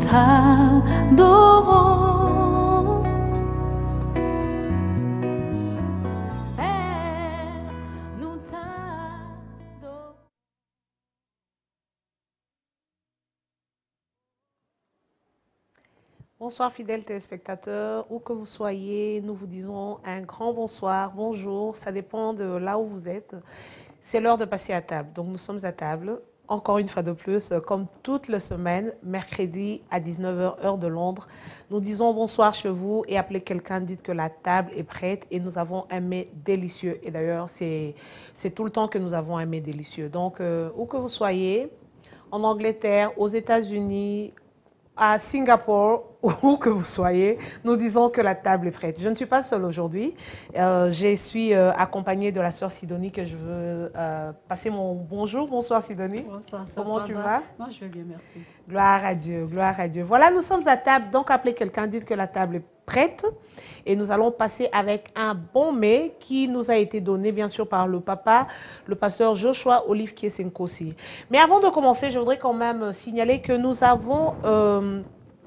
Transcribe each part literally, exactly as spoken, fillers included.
t'adorons. Père, nous t'adorons. Bonsoir fidèles téléspectateurs, où que vous soyez, nous vous disons un grand bonsoir, bonjour, ça dépend de là où vous êtes. C'est l'heure de passer à table, donc nous sommes à table, encore une fois de plus, comme toutes les semaines, mercredi à dix-neuf heures, heure de Londres. Nous disons bonsoir chez vous et appelez quelqu'un, dites que la table est prête et nous avons un mets délicieux. Et d'ailleurs, c'est tout le temps que nous avons un mets délicieux. Donc, euh, où que vous soyez, en Angleterre, aux États-Unis, à Singapour, où que vous soyez, nous disons que la table est prête. Je ne suis pas seule aujourd'hui. Euh, je suis euh, accompagnée de la sœur Sidonie que je veux euh, passer mon bonjour. Bonsoir Sidonie. Bonsoir, ça, Comment ça tu va? vas? Moi, je vais bien, merci. Gloire à Dieu, gloire à Dieu. Voilà, nous sommes à table, donc appelez quelqu'un, dites que la table est prête. Et nous allons passer avec un bon mets qui nous a été donné, bien sûr, par le papa, le pasteur Joshua Olive Kiesenkosi. Mais avant de commencer, je voudrais quand même signaler que nous avons euh,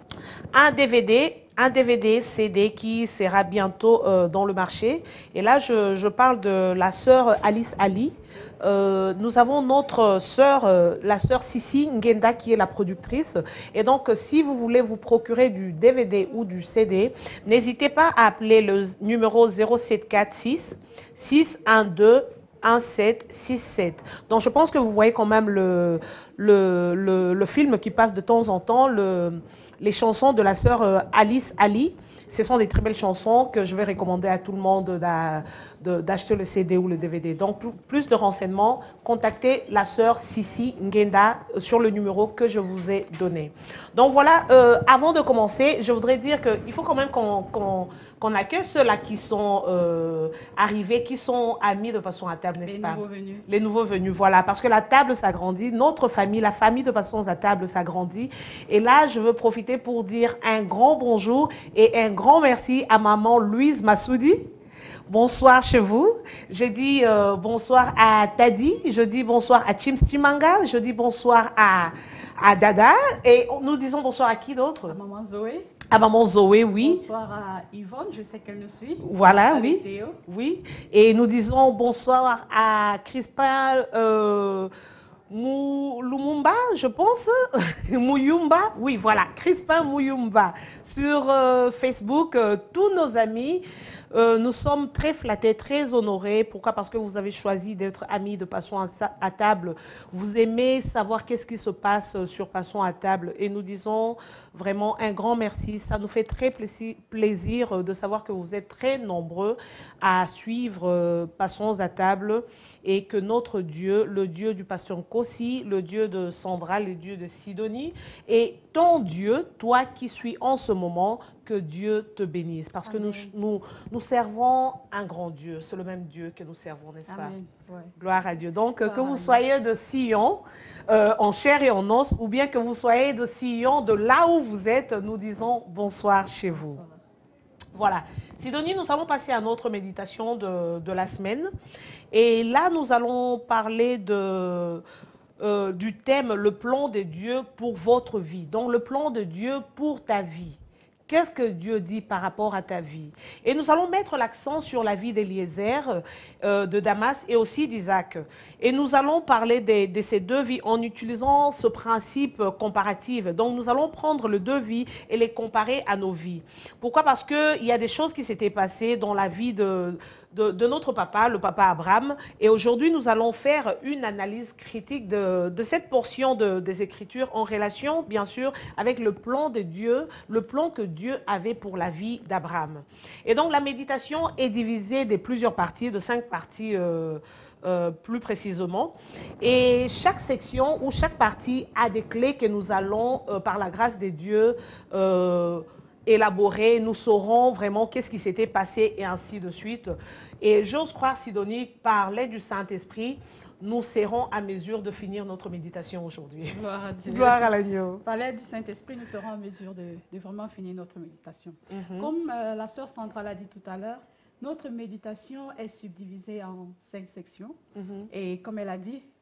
un D V D, un D V D C D qui sera bientôt euh, dans le marché. Et là, je, je parle de la sœur Alice Ali. Euh, nous avons notre sœur, euh, la sœur Sissi Ngenda, qui est la productrice. Et donc, si vous voulez vous procurer du D V D ou du C D, n'hésitez pas à appeler le numéro zéro sept quatre six six un deux un sept six sept. Donc, je pense que vous voyez quand même le, le, le, le film qui passe de temps en temps, le, les chansons de la sœur euh, Alice Ali. Ce sont des très belles chansons que je vais recommander à tout le monde d'acheter le C D ou le D V D. Donc, plus de renseignements, contactez la sœur Sissi Ngenda sur le numéro que je vous ai donné. Donc voilà, euh, avant de commencer, je voudrais dire qu'il faut quand même qu'on qu'on, qu'on accueille ceux-là qui sont euh, arrivés, qui sont amis de Passons à table, n'est-ce pas? Les nouveaux venus. Les nouveaux venus, voilà. Parce que la table s'agrandit, notre famille, la famille de Passons à table s'agrandit. Et là, je veux profiter pour dire un grand bonjour et un grand merci à maman Louise Massoudi. Bonsoir chez vous. Je dis euh, bonsoir à Tadi, je dis bonsoir à Chims Chimanga, je dis bonsoir à, à Dada. Et nous disons bonsoir à qui d'autre? À maman Zoé. À maman Zoé, oui. Bonsoir à Yvonne, je sais qu'elle nous suit. Voilà, à oui. Théo. Oui. Et nous disons bonsoir à Crispin euh, Mou, Lumumba, je pense. Mouyumba. Oui, voilà. Crispin Mouyumba. Sur euh, Facebook, euh, tous nos amis, euh, nous sommes très flattés, très honorés. Pourquoi? Parce que vous avez choisi d'être amis de Passons à, à table. Vous aimez savoir qu'est-ce qui se passe sur Passons à table. Et nous disons vraiment un grand merci. Ça nous fait très plaisir de savoir que vous êtes très nombreux à suivre euh, Passons à table. Et que notre Dieu, le Dieu du pasteur Kossi, le Dieu de Sandra, le Dieu de Sidonie, et ton Dieu, toi qui suis en ce moment, que Dieu te bénisse. Parce Amen. que nous, nous, nous servons un grand Dieu. C'est le même Dieu que nous servons, n'est-ce pas? Ouais. Gloire à Dieu. Donc, Gloire que vous Dieu. soyez de Sion, euh, en chair et en os, ou bien que vous soyez de Sion, de là où vous êtes, nous disons bonsoir chez vous. Bonsoir. Voilà. Sidonie, nous allons passer à notre méditation de, de la semaine. Et là, nous allons parler de, euh, du thème « Le plan de Dieu pour votre vie ». Donc, le plan de Dieu pour ta vie. Qu'est-ce que Dieu dit par rapport à ta vie? Et nous allons mettre l'accent sur la vie d'Eliezer, euh, de Damas et aussi d'Isaac. Et nous allons parler de, de ces deux vies en utilisant ce principe comparatif. Donc, nous allons prendre les deux vies et les comparer à nos vies. Pourquoi? Parce qu'il y a des choses qui s'étaient passées dans la vie de... De, de notre papa, le papa Abraham. Et aujourd'hui, nous allons faire une analyse critique de, de cette portion de, des Écritures en relation, bien sûr, avec le plan de Dieu, le plan que Dieu avait pour la vie d'Abraham. Et donc, la méditation est divisée de plusieurs parties, de cinq parties euh, euh, plus précisément. Et chaque section ou chaque partie a des clés que nous allons, euh, par la grâce de Dieu, euh, élaborer, nous saurons vraiment qu'est-ce qui s'était passé et ainsi de suite. Et j'ose croire, Sidonie, par l'aide du Saint-Esprit, nous serons à mesure de finir notre méditation aujourd'hui. Gloire à Dieu. Gloire à l'agneau. Par l'aide du Saint-Esprit, nous serons en mesure de, de vraiment finir notre méditation. Mm-hmm. Comme euh, la sœur Sandra l'a dit tout à l'heure, notre méditation est subdivisée en cinq sections. Mm-hmm. Et comme elle a dit,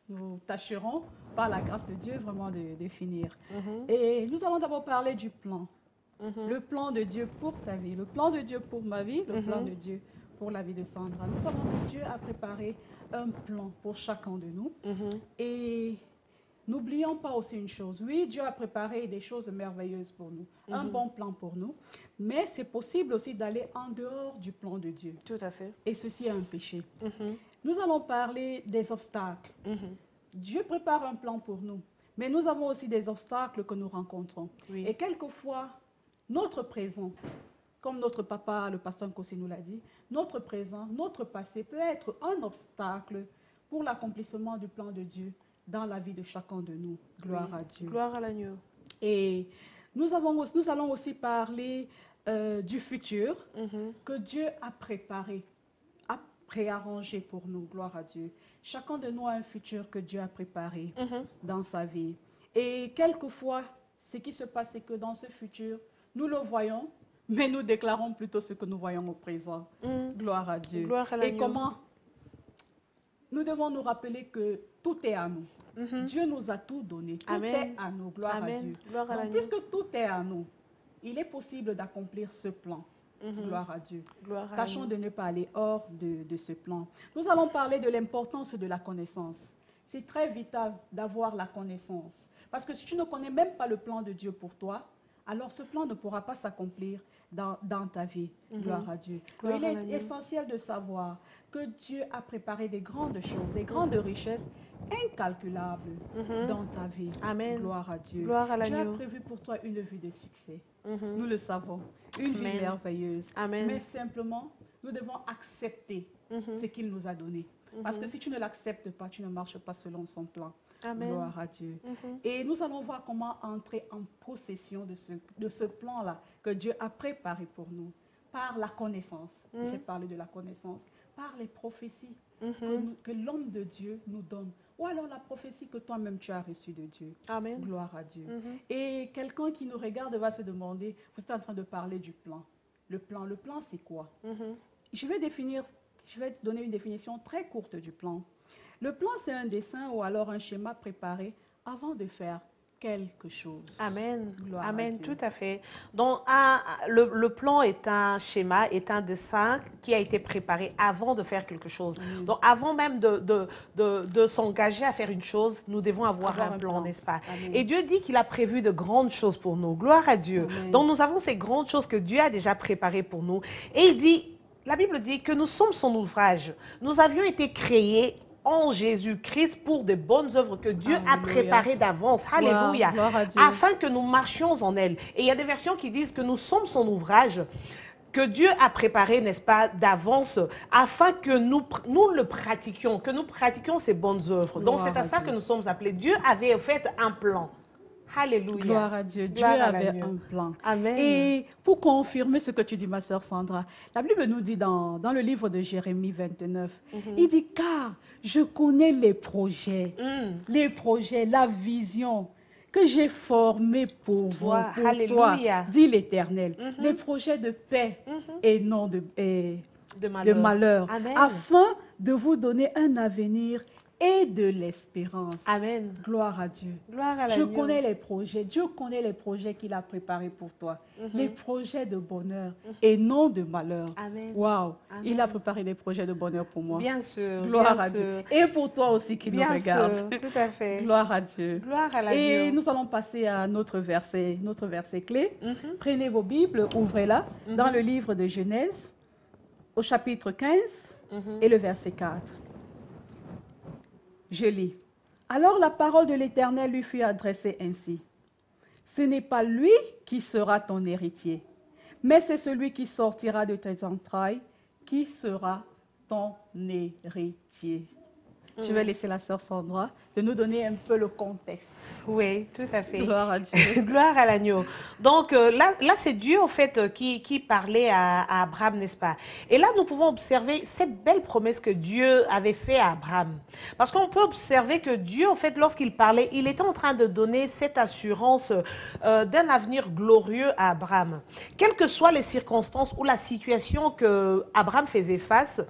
nous tâcherons, par la grâce de Dieu, vraiment de, de finir. Mhm. Et nous allons d'abord parler du plan. Mhm. Le plan de Dieu pour ta vie, le plan de Dieu pour ma vie, le Mhm. plan de Dieu pour la vie de Sandra. Nous savons que Dieu a préparé un plan pour chacun de nous. Mhm. Et n'oublions pas aussi une chose. Oui, Dieu a préparé des choses merveilleuses pour nous, un bon plan pour nous. Mais c'est possible aussi d'aller en dehors du plan de Dieu. Tout à fait. Et ceci est un péché. Mhm. Nous allons parler des obstacles. Mhm. Dieu prépare un plan pour nous. Mais nous avons aussi des obstacles que nous rencontrons. Oui. Et quelquefois, notre présent, comme notre papa, le pasteur Nkossi nous l'a dit, notre présent, notre passé peut être un obstacle pour l'accomplissement du plan de Dieu dans la vie de chacun de nous. Gloire Oui. à Dieu. Gloire à l'agneau. Et nous, avons, aussi- nous allons aussi parler euh, du futur Mhm. que Dieu a préparé, a préarrangé pour nous. Gloire à Dieu. Chacun de nous a un futur que Dieu a préparé Mhm. dans sa vie. Et quelquefois, ce qui se passe, c'est que dans ce futur, nous le voyons, mais nous déclarons plutôt ce que nous voyons au présent. Mhm. Gloire à Dieu. Gloire à Et l'agneau. comment? Nous devons nous rappeler que tout est à nous. Mhm. Dieu nous a tout donné. Tout Amen. est à nous. Gloire à Amen. Dieu. Gloire à Donc, l'agneau. puisque tout est à nous, il est possible d'accomplir ce plan. Mhm. Gloire à Dieu. Gloire à Tâchons l'agneau. de ne pas aller hors de, de ce plan. Nous allons parler de l'importance de la connaissance. C'est très vital d'avoir la connaissance. Parce que si tu ne connais même pas le plan de Dieu pour toi, alors ce plan ne pourra pas s'accomplir dans, dans ta vie. Mhm. Gloire à Dieu. Gloire il à est l'agneau. essentiel de savoir que Dieu a préparé des grandes choses, des grandes richesses incalculables Mhm. dans ta vie. Amen. Gloire à Dieu. Gloire à Dieu a l'agneau. prévu pour toi une vie de succès. Mhm. Nous le savons. Une vie Amen. merveilleuse. Amen. Mais simplement, nous devons accepter Mhm. ce qu'il nous a donné. Parce que si tu ne l'acceptes pas, tu ne marches pas selon son plan. Amen. Gloire à Dieu. Mhm. Et nous allons voir comment entrer en possession de ce, de ce plan-là que Dieu a préparé pour nous. Par la connaissance. Mhm. J'ai parlé de la connaissance. Par les prophéties Mhm. que, nous- que l'homme de Dieu nous donne. Ou alors la prophétie que toi-même tu as reçue de Dieu. Amen. Gloire à Dieu. Mhm. Et quelqu'un qui nous regarde va se demander, vous êtes en train de parler du plan. Le plan, le plan c'est quoi? Mhm. Je vais définir, je vais donner une définition très courte du plan. Le plan, c'est un dessin ou alors un schéma préparé avant de faire quelque chose. Amen. Gloire à Amen, Dieu. tout à fait. Donc, un- le, le plan est un schéma, est un dessin qui a été préparé avant de faire quelque chose. Amen. Donc, avant même de, de, de, de s'engager à faire une chose, nous devons avoir, Avoir un un plan, plan. n'est-ce pas? Amen. Et Dieu dit qu'il a prévu de grandes choses pour nous. Gloire à Dieu. Amen. Donc, nous avons ces grandes choses que Dieu a déjà préparées pour nous. Et il dit, la Bible dit que nous sommes son ouvrage. Nous avions été créés en Jésus-Christ pour de bonnes œuvres que Dieu a Alléluia. préparées d'avance. Alléluia. gloire à Dieu. Afin que nous marchions en elles. Et il y a des versions qui disent que nous sommes son ouvrage, que Dieu a préparé, n'est-ce pas, d'avance, afin que nous, pr- nous le pratiquions, que nous pratiquions ces bonnes œuvres. Donc Gloire c'est à à ça Dieu. que nous sommes appelés. Dieu avait fait un plan. Alléluia. Gloire à Dieu. Dieu Gloire à avait l'agneau. un plan. Amen. Et pour confirmer ce que tu dis, ma sœur Sandra, la Bible nous dit dans, dans le livre de Jérémie vingt-neuf, il dit, car je connais les projets, Mm. les projets, la vision que j'ai formée pour vous, Toi, pour alléluia. toi, dit l'Éternel. Les projets de paix et non de, et De de malheur. malheur, Amen. afin de vous donner un avenir et de l'espérance. Amen. Gloire à Dieu. Gloire à Je l'agneau. connais les projets. Dieu connaît les projets qu'il a préparés pour toi. Les projets de bonheur et non de malheur. Amen. Waouh. Amen. Il a préparé des projets de bonheur pour moi. Bien sûr. Gloire bien à Dieu. sûr. Et pour toi aussi qui Bien nous regarde. sûr, tout à fait. Gloire à Dieu. Gloire à Et l'agneau. nous allons passer à notre verset, notre verset clé. Mhm. Prenez vos Bibles, ouvrez-la dans le livre de Genèse, au chapitre quinze Mhm. et le verset quatre. Je lis. Alors la parole de l'Éternel lui fut adressée ainsi. Ce n'est pas lui qui sera ton héritier, mais c'est celui qui sortira de tes entrailles qui sera ton héritier. Je vais laisser la sœur Sandra de nous donner un peu le contexte. Oui, tout à fait. Gloire à Dieu. Gloire à l'agneau. Donc euh, là, là c'est Dieu en fait euh, qui, qui parlait à, à Abraham, n'est-ce pas? Et là, nous pouvons observer cette belle promesse que Dieu avait faite à Abraham. Parce qu'on peut observer que Dieu, en fait, lorsqu'il parlait, il était en train de donner cette assurance euh, d'un avenir glorieux à Abraham. Quelles que soient les circonstances ou la situation que Abraham faisait face,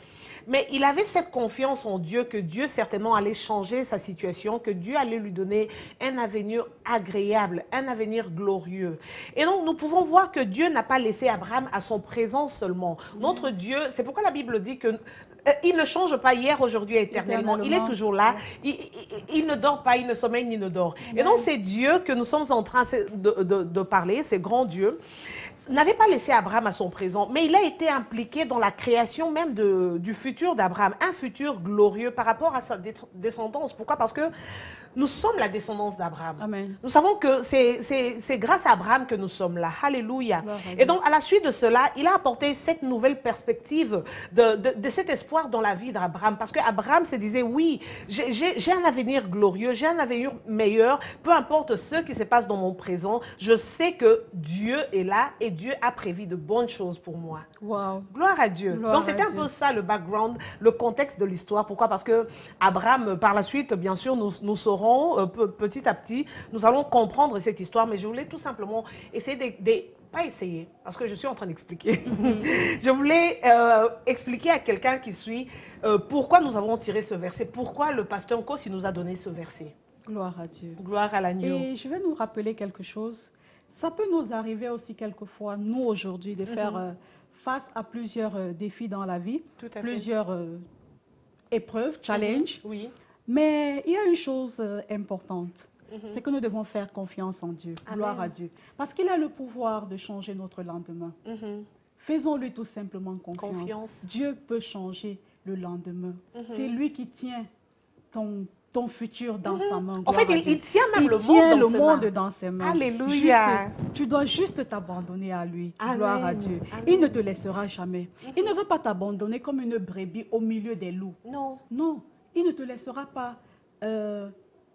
Mais il avait cette confiance en Dieu que Dieu certainement allait changer sa situation, que Dieu allait lui donner un avenir agréable, un avenir glorieux. Et donc, nous pouvons voir que Dieu n'a pas laissé Abraham à son présent seulement. Notre Dieu, c'est pourquoi la Bible dit que euh, il ne change pas hier, aujourd'hui, éternellement. Il est toujours là. Il, il, il ne dort pas, il ne sommeille ni ne dort. Amen. Et donc, c'est Dieu que nous sommes en train de, de, de parler, c'est grand Dieu. N'avait pas laissé Abraham à son présent, mais il a été impliqué dans la création même de, du futur d'Abraham, un futur glorieux par rapport à sa descendance. Pourquoi? Parce que nous sommes la descendance d'Abraham. Nous savons que c'est grâce à Abraham que nous sommes là. Alléluia. Et donc, à la suite de cela, il a apporté cette nouvelle perspective de, de, de cet espoir dans la vie d'Abraham. Parce qu'Abraham se disait, oui, j'ai un avenir glorieux, j'ai un avenir meilleur, peu importe ce qui se passe dans mon présent, je sais que Dieu est là et Dieu a prévu de bonnes choses pour moi. Wow. Gloire à Dieu. Gloire Donc, c'était un Dieu. peu ça le background, le contexte de l'histoire. Pourquoi? Parce que Abraham, par la suite, bien sûr, nous, nous saurons euh, petit à petit, nous allons comprendre cette histoire. Mais je voulais tout simplement essayer de... de pas essayer, parce que je suis en train d'expliquer. Mm-hmm. Je voulais euh, expliquer à quelqu'un qui suit euh, pourquoi nous avons tiré ce verset, pourquoi le pasteur Nkosi nous a donné ce verset. Gloire à Dieu. Gloire à l'agneau. Et je vais nous rappeler quelque chose. Ça peut nous arriver aussi quelquefois, nous aujourd'hui, de faire mm-hmm. euh, face à plusieurs euh, défis dans la vie, Tout à plusieurs euh, épreuves, challenges. Mm-hmm. Oui. Mais il y a une chose euh, importante, mm-hmm. c'est que nous devons faire confiance en Dieu. Amen. Gloire à Dieu. Parce qu'il a le pouvoir de changer notre lendemain. Mm-hmm. Faisons-lui tout simplement confiance. confiance. Dieu peut changer le lendemain. Mm-hmm. C'est lui qui tient ton ton futur dans mmh. sa main. En fait, il, il tient même il le, tient monde, le dans monde mains. dans ses mains. Alléluia. Juste, tu dois juste t'abandonner à lui. Amen. Gloire à Dieu. Amen. Il ne te laissera jamais. Mmh. Il ne va pas t'abandonner comme une brebis au milieu des loups. Non. Non. Il ne te laissera pas... Euh,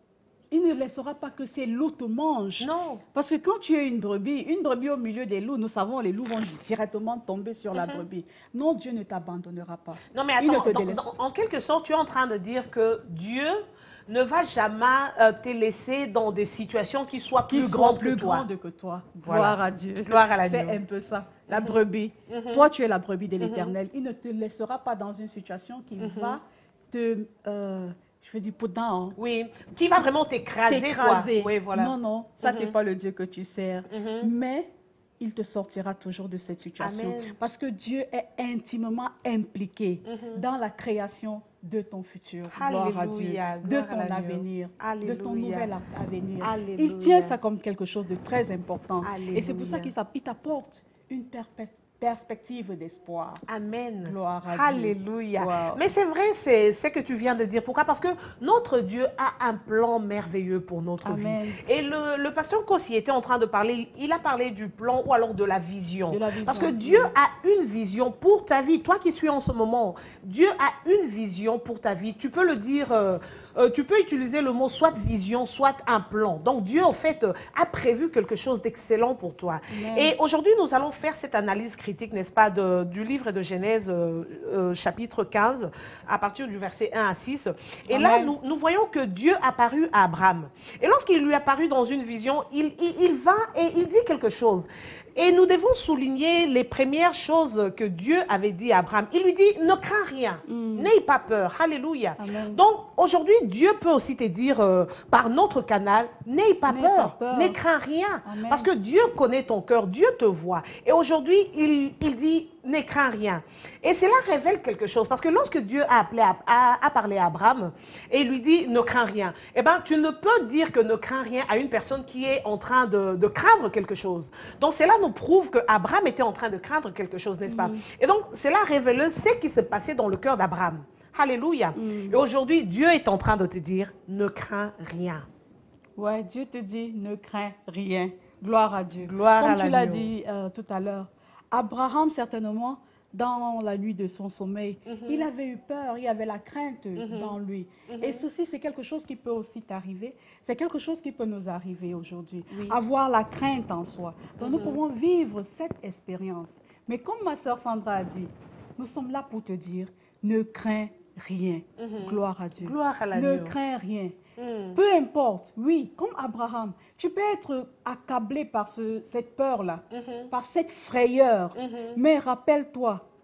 il ne laissera pas que ces loups te mangent. Non. Parce que quand tu es une brebis, une brebis au milieu des loups, nous savons les loups vont directement tomber sur mm-hmm. la brebis. Non, Dieu ne t'abandonnera pas. Non, mais attends, il ne te dans, délaisse... dans, en quelque sorte, tu es en train de dire que Dieu ne va jamais euh, te laisser dans des situations qui soient plus qui grandes plus que toi. grandes que toi. Voilà. Gloire à Dieu. Gloire à la Dieu. C'est un peu ça. La brebis. Mm-hmm. Toi, tu es la brebis de l'Éternel. Mm-hmm. Il ne te laissera pas dans une situation qui mm-hmm. va te... Euh, je veux dire, put down. Oui, qui va vraiment t'écraser. T'écraser. Oui, voilà. Non, non, ça, mm-hmm. c'est pas le Dieu que tu sers. Mm-hmm. Mais il te sortira toujours de cette situation. Amen. Parce que Dieu est intimement impliqué mm-hmm. dans la création de ton futur. Alléluia. Gloire à Dieu. Gloire de ton avenir. Alléluia. De ton nouvel avenir. Alléluia. Il tient ça comme quelque chose de très important. Alléluia. Et c'est pour ça qu'il t'apporte une perspective. perspective d'espoir. Amen. Gloire à Alléluia. Dieu. Wow. Mais c'est vrai, c'est ce que tu viens de dire. Pourquoi? Parce que notre Dieu a un plan merveilleux pour notre Amen. vie. Et le, le pasteur Nkosi était en train de parler, il a parlé du plan ou alors de la vision. De la vision. Parce que Dieu a une vision pour ta vie. Toi qui suis en ce moment, Dieu a une vision pour ta vie. Tu peux le dire, euh, euh, tu peux utiliser le mot soit vision, soit un plan. Donc Dieu, en fait, euh, a prévu quelque chose d'excellent pour toi. Amen. Et aujourd'hui, nous allons faire cette analyse critique, n'est-ce pas, de, du livre de Genèse, euh, euh, chapitre quinze, à partir du verset un à six. Et Amen. Là, nous, nous voyons que Dieu apparut à Abraham. Et lorsqu'il lui apparut dans une vision, il, il, il va et il dit quelque chose. Et nous devons souligner les premières choses que Dieu avait dit à Abraham. Il lui dit, ne crains rien, mm. n'aie pas peur. Alléluia. Amen. Donc, aujourd'hui, Dieu peut aussi te dire, euh, par notre canal, n'aie pas, pas peur, ne crains rien. Amen. Parce que Dieu connaît ton cœur, Dieu te voit. Et aujourd'hui, il, il dit, ne crains rien. Et cela révèle quelque chose. Parce que lorsque Dieu a, appelé à, a, a parlé à Abraham et lui dit, ne crains rien, eh ben, tu ne peux dire que ne crains rien à une personne qui est en train de, de craindre quelque chose. Donc, cela nous prouve qu'Abraham était en train de craindre quelque chose, n'est-ce pas? Mm. Et donc, cela révèle ce qui se passait dans le cœur d'Abraham. Alléluia. Mm. Et aujourd'hui, Dieu est en train de te dire, ne crains rien. Ouais, Dieu te dit, ne crains rien. Gloire à Dieu. Gloire Comme à tu l'as dit euh, tout à l'heure, Abraham, certainement, dans la nuit de son sommeil, mm-hmm. il avait eu peur, il y avait la crainte mm-hmm. dans lui. Mm-hmm. Et ceci, c'est quelque chose qui peut aussi t'arriver. C'est quelque chose qui peut nous arriver aujourd'hui. Oui. Avoir la crainte en soi. Donc, mm-hmm. nous pouvons vivre cette expérience. Mais comme ma sœur Sandra a dit, nous sommes là pour te dire, ne crains rien. Mm-hmm. Gloire à Dieu. Gloire à la ne Dieu. crains rien. Mm. Peu importe, oui, comme Abraham, tu peux être accablé par ce, cette peur-là, mm-hmm. par cette frayeur. Mm-hmm. Mais rappelle-toi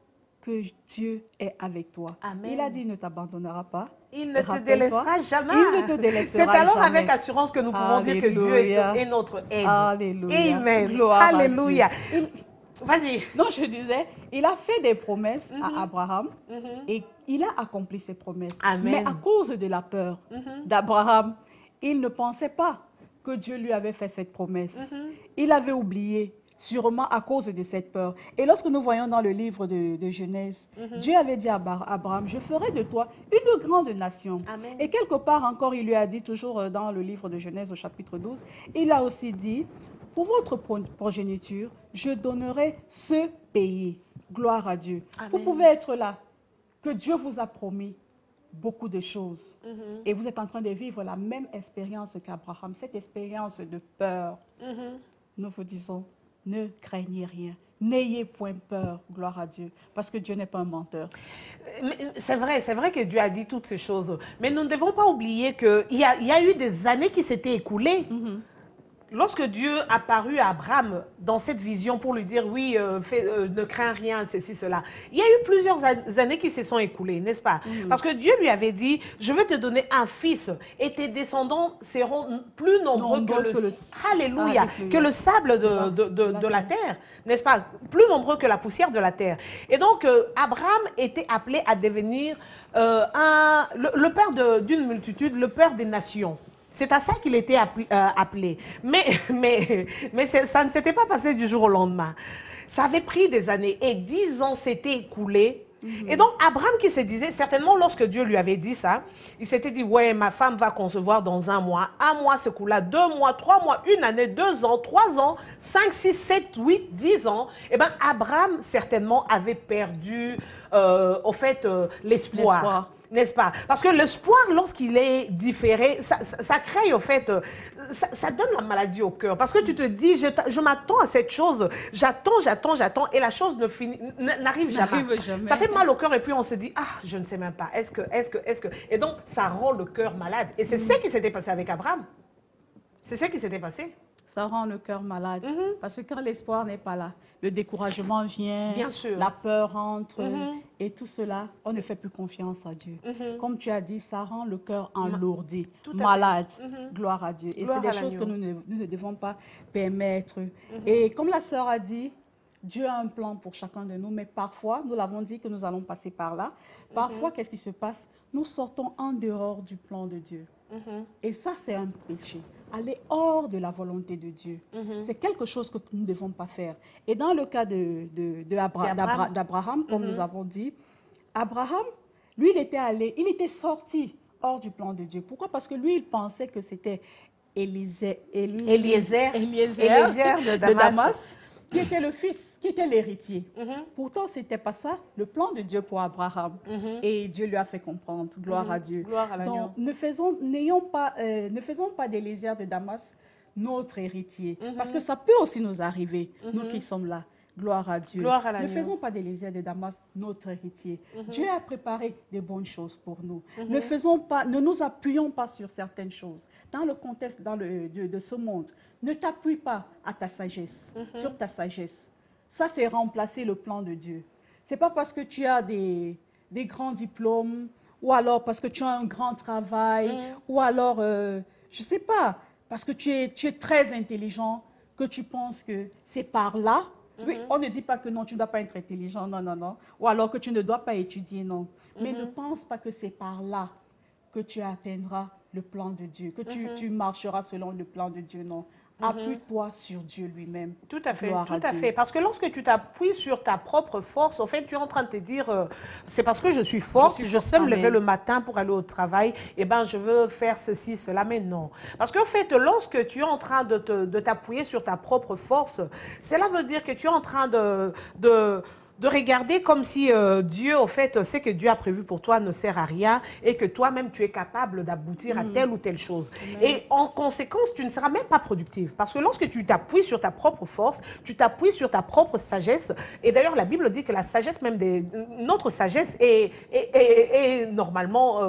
que Dieu est avec toi. Amen. Il a dit, il ne t'abandonnera pas. Il ne te Rappelle-toi, délaissera jamais. Il ne te délaissera C'est alors jamais. avec assurance que nous pouvons dire que Dieu est, Alléluia. est notre aide. Alléluia. Amen. Gloire à Alléluia. Dieu. Vas-y. Non, je disais, il a fait des promesses Mhm. à Abraham Mhm. et il a accompli ses promesses. Amen. Mais à cause de la peur Mhm. d'Abraham, il ne pensait pas que Dieu lui avait fait cette promesse. Mhm. Il avait oublié, sûrement à cause de cette peur. Et lorsque nous voyons dans le livre de, de Genèse, Mhm. Dieu avait dit à Bar- Abraham, je ferai de toi une grande nation. Amen. Et quelque part encore, il lui a dit, toujours euh, dans le livre de Genèse au chapitre douze, il a aussi dit, pour votre pro- progéniture, je donnerai ce pays. Gloire à Dieu. Amen. Vous pouvez être là, que Dieu vous a promis beaucoup de choses. Mhm. Et vous êtes en train de vivre la même expérience qu'Abraham, cette expérience de peur. Mhm. Nous vous disons, ne craignez rien. N'ayez point peur, gloire à Dieu, parce que Dieu n'est pas un menteur. Mais C'est vrai, c'est vrai que Dieu a dit toutes ces choses. Mais nous ne devons pas oublier qu'il y a, il y a eu des années qui s'étaient écoulées. Mhm. Lorsque Dieu a apparu à Abraham dans cette vision pour lui dire, oui, euh, fais, euh, ne crains rien, ceci, cela, il y a eu plusieurs a- années qui se sont écoulées, n'est-ce pas? Mhm. Parce que Dieu lui avait dit, je vais te donner un fils et tes descendants seront plus nombreux, Nombreux que, le, que le- Alléluia, Alléluia. que le sable de, de, de- de la terre, n'est-ce pas? Plus nombreux que la poussière de la terre. Et donc, euh, Abraham était appelé à devenir euh, un, le, le père de- d'une multitude, le père des nations. C'est à ça qu'il était appli- euh, appelé. Mais, mais, mais c'est- ça ne s'était pas passé du jour au lendemain. Ça avait pris des années et dix ans s'étaient écoulés. Mhm. Et donc, Abraham qui se disait, certainement lorsque Dieu lui avait dit ça, il s'était dit, ouais, ma femme va concevoir dans un mois. Un mois s'écoula, deux mois, trois mois, une année, deux ans, trois ans, cinq, six, sept, huit, dix ans. Eh bien, Abraham, certainement, avait perdu, euh, au fait, euh, l'espoir. L'espoir. N'est-ce pas? Parce que l'espoir, lorsqu'il est différé, ça, ça, ça crée, au fait, euh, ça, ça donne la maladie au cœur. Parce que tu te dis, je, t'a- je m'attends à cette chose, j'attends, j'attends, j'attends, et la chose ne finit- n- n'arrive jamais. N'arrive jamais. Ça fait mal au cœur, et puis on se dit, ah, je ne sais même pas, est-ce que, est-ce que, est-ce que... Et donc, ça rend le cœur malade. Et c'est ce qui s'était passé avec Abraham. C'est ce qui s'était passé. Ça rend le cœur malade. Mhm. Parce que quand l'espoir n'est pas là, le découragement vient, Bien sûr. la peur entre, Mhm. et tout cela, on ne fait plus confiance à Dieu. Mhm. Comme tu as dit, ça rend le cœur enlourdi, Tout à fait. malade. Mhm. Gloire à Dieu. Et Gloire c'est à des choses que l'agneau. nous ne, nous ne devons pas permettre. Mhm. Et comme la sœur a dit, Dieu a un plan pour chacun de nous, mais parfois, nous l'avons dit que nous allons passer par là. Parfois, Mhm. qu'est-ce qui se passe? Nous sortons en dehors du plan de Dieu. Mhm. Et ça, c'est un péché. Aller hors de la volonté de Dieu. Mhm. C'est quelque chose que nous ne devons pas faire. Et dans le cas de, de- de Abra- D'Abraham. d'Abra- d'Abraham, comme Mhm. nous avons dit, Abraham, lui, il était allé, il était sorti hors du plan de Dieu. Pourquoi? Parce que lui, il pensait que c'était Élisée- Élie- Eliezer, Eliezer Eliezer de de Damas. Damas, qui était le fils, qui était l'héritier. Mhm. Pourtant, ce n'était pas ça le plan de Dieu pour Abraham. Mhm. Et Dieu lui a fait comprendre. Gloire Mhm. à Dieu. Gloire à l'agneau. Donc, ne faisons, n'ayons pas, euh, ne faisons pas d'Élisée de Damas notre héritier. Mhm. Parce que ça peut aussi nous arriver, nous Mhm. qui sommes là. Gloire à Dieu. Gloire à ne l'agneau. faisons pas d'Élisée de Damas notre héritier. Mhm. Dieu a préparé des bonnes choses pour nous. Mhm. Ne faisons pas, ne nous appuyons pas sur certaines choses. Dans le contexte dans le, de, de ce monde, ne t'appuie pas à ta sagesse, Mhm. sur ta sagesse. Ça, c'est remplacer le plan de Dieu. C'est pas parce que tu as des, des grands diplômes, ou alors parce que tu as un grand travail, Mhm. ou alors, euh, je sais pas, parce que tu es, tu es très intelligent, que tu penses que c'est par là. Oui, on ne dit pas que non, tu ne dois pas être intelligent, non, non, non. Ou alors que tu ne dois pas étudier, non. Mais Mhm. ne pense pas que c'est par là que tu atteindras le plan de Dieu, que tu, Mhm. tu marcheras selon le plan de Dieu, non. Mhm. Appuie-toi sur Dieu lui-même. Tout à fait, Gloire tout à à Dieu. fait. Parce que lorsque tu t'appuies sur ta propre force, au fait, tu es en train de te dire, euh, c'est parce que je suis forte, Je je, suis forte, sais me amen. lever le matin pour aller au travail, et ben je veux faire ceci, cela, mais non. Parce qu'en fait, lorsque tu es en train de te- de t'appuyer sur ta propre force, cela veut dire que tu es en train de... de de regarder comme si euh, Dieu, au fait, ce que Dieu a prévu pour toi ne sert à rien et que toi-même, tu es capable d'aboutir à telle ou telle chose. Et en conséquence, tu ne seras même pas productive. Parce que lorsque tu t'appuies sur ta propre force, tu t'appuies sur ta propre sagesse. Et d'ailleurs, la Bible dit que la sagesse, même des, notre sagesse, est, est, est- est normalement euh,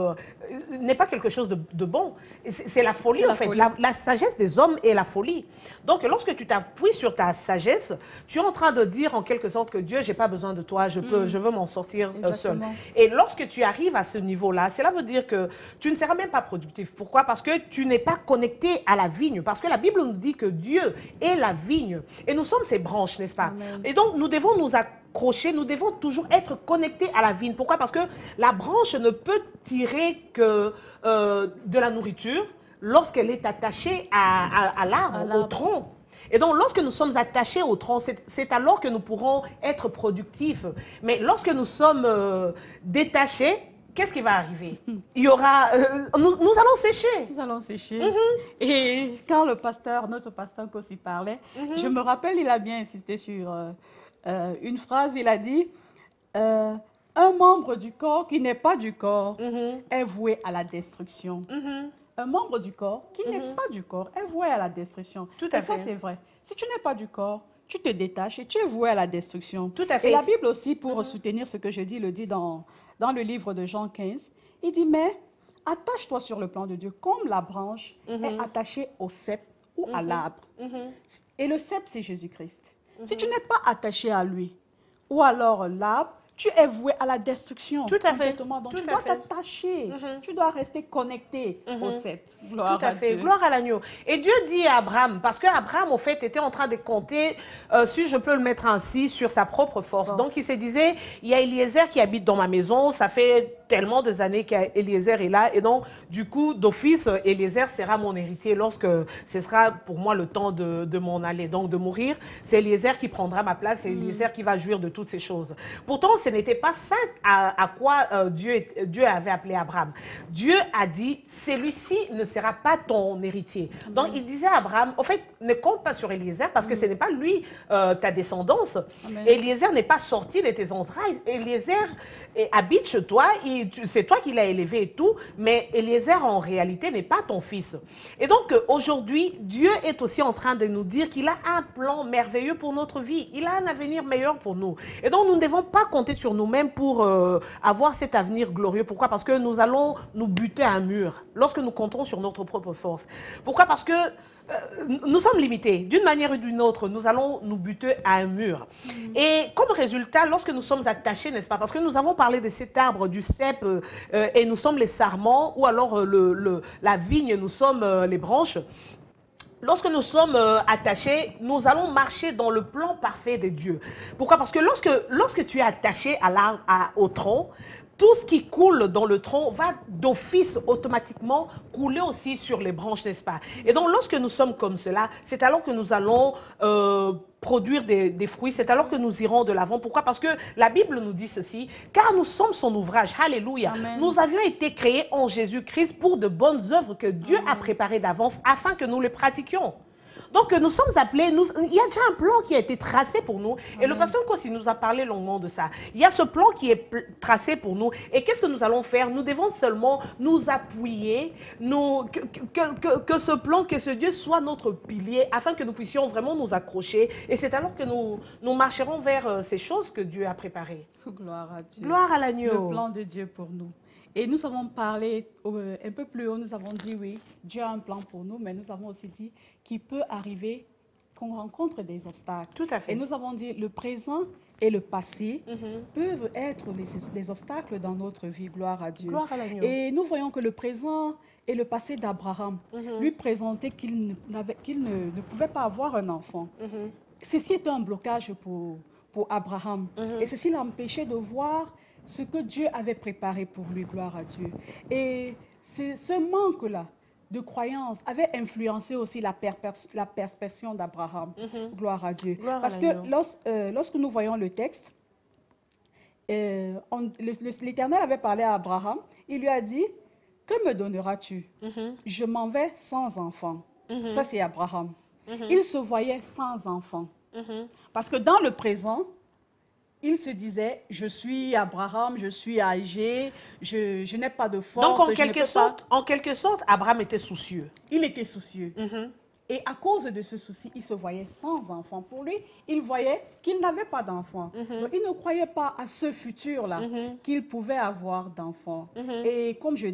n'est pas quelque chose de, de bon. C'est la folie, la en fait. folie. La, la sagesse des hommes est la folie. Donc, lorsque tu t'appuies sur ta sagesse, tu es en train de dire en quelque sorte que Dieu, j'ai pas besoin de toi, je, peux, mm. je veux m'en sortir euh, seul. Et lorsque tu arrives à ce niveau-là, cela veut dire que tu ne seras même pas productif. Pourquoi? Parce que tu n'es pas connecté à la vigne. Parce que la Bible nous dit que Dieu est la vigne. Et nous sommes ses branches, n'est-ce pas? Amen. Et donc, nous devons nous accrocher, nous devons toujours être connectés à la vigne. Pourquoi? Parce que la branche ne peut tirer que euh, de la nourriture lorsqu'elle est attachée à, à, à l'arbre, au tronc. Et donc, lorsque nous sommes attachés au tronc, c'est alors que nous pourrons être productifs. Mais lorsque nous sommes euh, détachés, qu'est-ce qui va arriver? Il y aura... Euh, nous, nous allons sécher. Nous allons sécher. Mm-hmm. Et quand le pasteur, notre pasteur aussi parlait, mm-hmm. je me rappelle, il a bien insisté sur euh, euh, une phrase, il a dit... Euh, un membre du corps qui n'est pas du corps mm-hmm. est voué à la destruction. Mm-hmm. Un membre du corps qui mm-hmm. n'est pas du corps est voué à la destruction. Tout à et fait. Ça, c'est vrai. Si tu n'es pas du corps, tu te détaches et tu es voué à la destruction. Tout à fait. Et la Bible aussi, pour mm-hmm. soutenir ce que je dis, le dit dans, dans le livre de Jean quinze, il dit, mais attache-toi sur le plan de Dieu comme la branche mm-hmm. est attachée au cep ou mm-hmm. à l'arbre. Mm-hmm. Et le cep, c'est Jésus-Christ. Mm-hmm. Si tu n'es pas attaché à lui, ou alors l'arbre, tu es voué à la destruction. Tout à fait. Donc Tout tu à dois fait. t'attacher. Mm-hmm. Tu dois rester connecté mm-hmm. au cep. Gloire Tout à, à fait. Dieu. Gloire à l'agneau. Et Dieu dit à Abraham, parce qu'Abraham, au fait, était en train de compter, euh, si je peux le mettre ainsi, sur sa propre force. force. Donc, il se disait, il y a Eliezer qui habite dans ma maison, ça fait tellement des années qu'Eliezer est là. Et donc, du coup, d'office, Eliezer sera mon héritier lorsque ce sera pour moi le temps de, de m'en aller. Donc, de mourir, c'est Eliezer qui prendra ma place, c'est Eliezer mm. qui va jouir de toutes ces choses. Pourtant, ce n'était pas ça à, à quoi euh, Dieu, Dieu avait appelé Abraham. Dieu a dit, celui-ci ne sera pas ton héritier. Mm. Donc, il disait à Abraham, en fait, ne compte pas sur Eliezer parce mm. que ce n'est pas lui euh, ta descendance. Amen. Eliezer n'est pas sorti de tes entrailles. Eliezer habite chez toi, c'est toi qui l'as élevé et tout, mais Eliezer en réalité n'est pas ton fils. Et donc, aujourd'hui, Dieu est aussi en train de nous dire qu'il a un plan merveilleux pour notre vie. Il a un avenir meilleur pour nous. Et donc, nous ne devons pas compter sur nous-mêmes pour euh, avoir cet avenir glorieux. Pourquoi? Parce que nous allons nous buter à un mur lorsque nous comptons sur notre propre force. Pourquoi? Parce que euh, nous sommes limités. D'une manière ou d'une autre, nous allons nous buter à un mur. Mmh. Et comme résultat, lorsque nous sommes attachés, n'est-ce pas? Parce que nous avons parlé de cet arbre, du cep, euh, et nous sommes les sarments, ou alors euh, le, le, la vigne, nous sommes euh, les branches. Lorsque nous sommes euh, attachés, nous allons marcher dans le plan parfait de Dieu. Pourquoi? Parce que lorsque, lorsque tu es attaché à l'arbre, à, au tronc, tout ce qui coule dans le tronc va d'office automatiquement couler aussi sur les branches, n'est-ce pas? Et donc, lorsque nous sommes comme cela, c'est alors que nous allons euh, produire des, des fruits, c'est alors que nous irons de l'avant. Pourquoi? Parce que la Bible nous dit ceci, car nous sommes son ouvrage, alléluia. Amen. Nous avions été créés en Jésus-Christ pour de bonnes œuvres que Dieu Amen. A préparées d'avance afin que nous les pratiquions. Donc, nous sommes appelés, nous, il y a déjà un plan qui a été tracé pour nous. Amen. Et le pasteur Kossi nous a parlé longuement de ça. Il y a ce plan qui est tracé pour nous. Et qu'est-ce que nous allons faire? Nous devons seulement nous appuyer, nous, que, que, que, que ce plan, que ce Dieu soit notre pilier, afin que nous puissions vraiment nous accrocher. Et c'est alors que nous, nous marcherons vers ces choses que Dieu a préparées. Gloire à Dieu. Gloire à l'agneau. Le plan de Dieu pour nous. Et nous avons parlé euh, un peu plus haut, nous avons dit oui, Dieu a un plan pour nous, mais nous avons aussi dit qu'il peut arriver qu'on rencontre des obstacles. Tout à fait. Et nous avons dit le présent et le passé mm-hmm. peuvent être les, les obstacles dans notre vie, gloire à Dieu. Gloire à l'agneau. Et nous voyons que le présent et le passé d'Abraham mm-hmm. lui présentaient qu'il qu'il ne, ne pouvait pas avoir un enfant. Mm-hmm. Ceci était un blocage pour, pour Abraham. Mm-hmm. Et ceci l'empêchait de voir ce que Dieu avait préparé pour lui, gloire à Dieu. Et ce manque-là de croyance avait influencé aussi la, la perspective d'Abraham, mm-hmm. gloire à Dieu. Gloire Parce à que lors, euh, lorsque nous voyons le texte, euh, l'Éternel avait parlé à Abraham, il lui a dit, « Que me donneras-tu? Mm-hmm. Je m'en vais sans enfant. Mm-hmm. » Ça, c'est Abraham. Mm-hmm. Il se voyait sans enfant. Mm-hmm. Parce que dans le présent, il se disait, je suis Abraham, je suis âgé, je, je n'ai pas de force. Donc, en quelque, sorte, pas... en quelque sorte, Abraham était soucieux. Il était soucieux. Mm-hmm. Et à cause de ce souci, il se voyait sans enfant. Pour lui, il voyait qu'il n'avait pas d'enfant. Mm-hmm. Donc, il ne croyait pas à ce futur-là, mm-hmm. qu'il pouvait avoir d'enfant. Mm-hmm. Et comme je dis,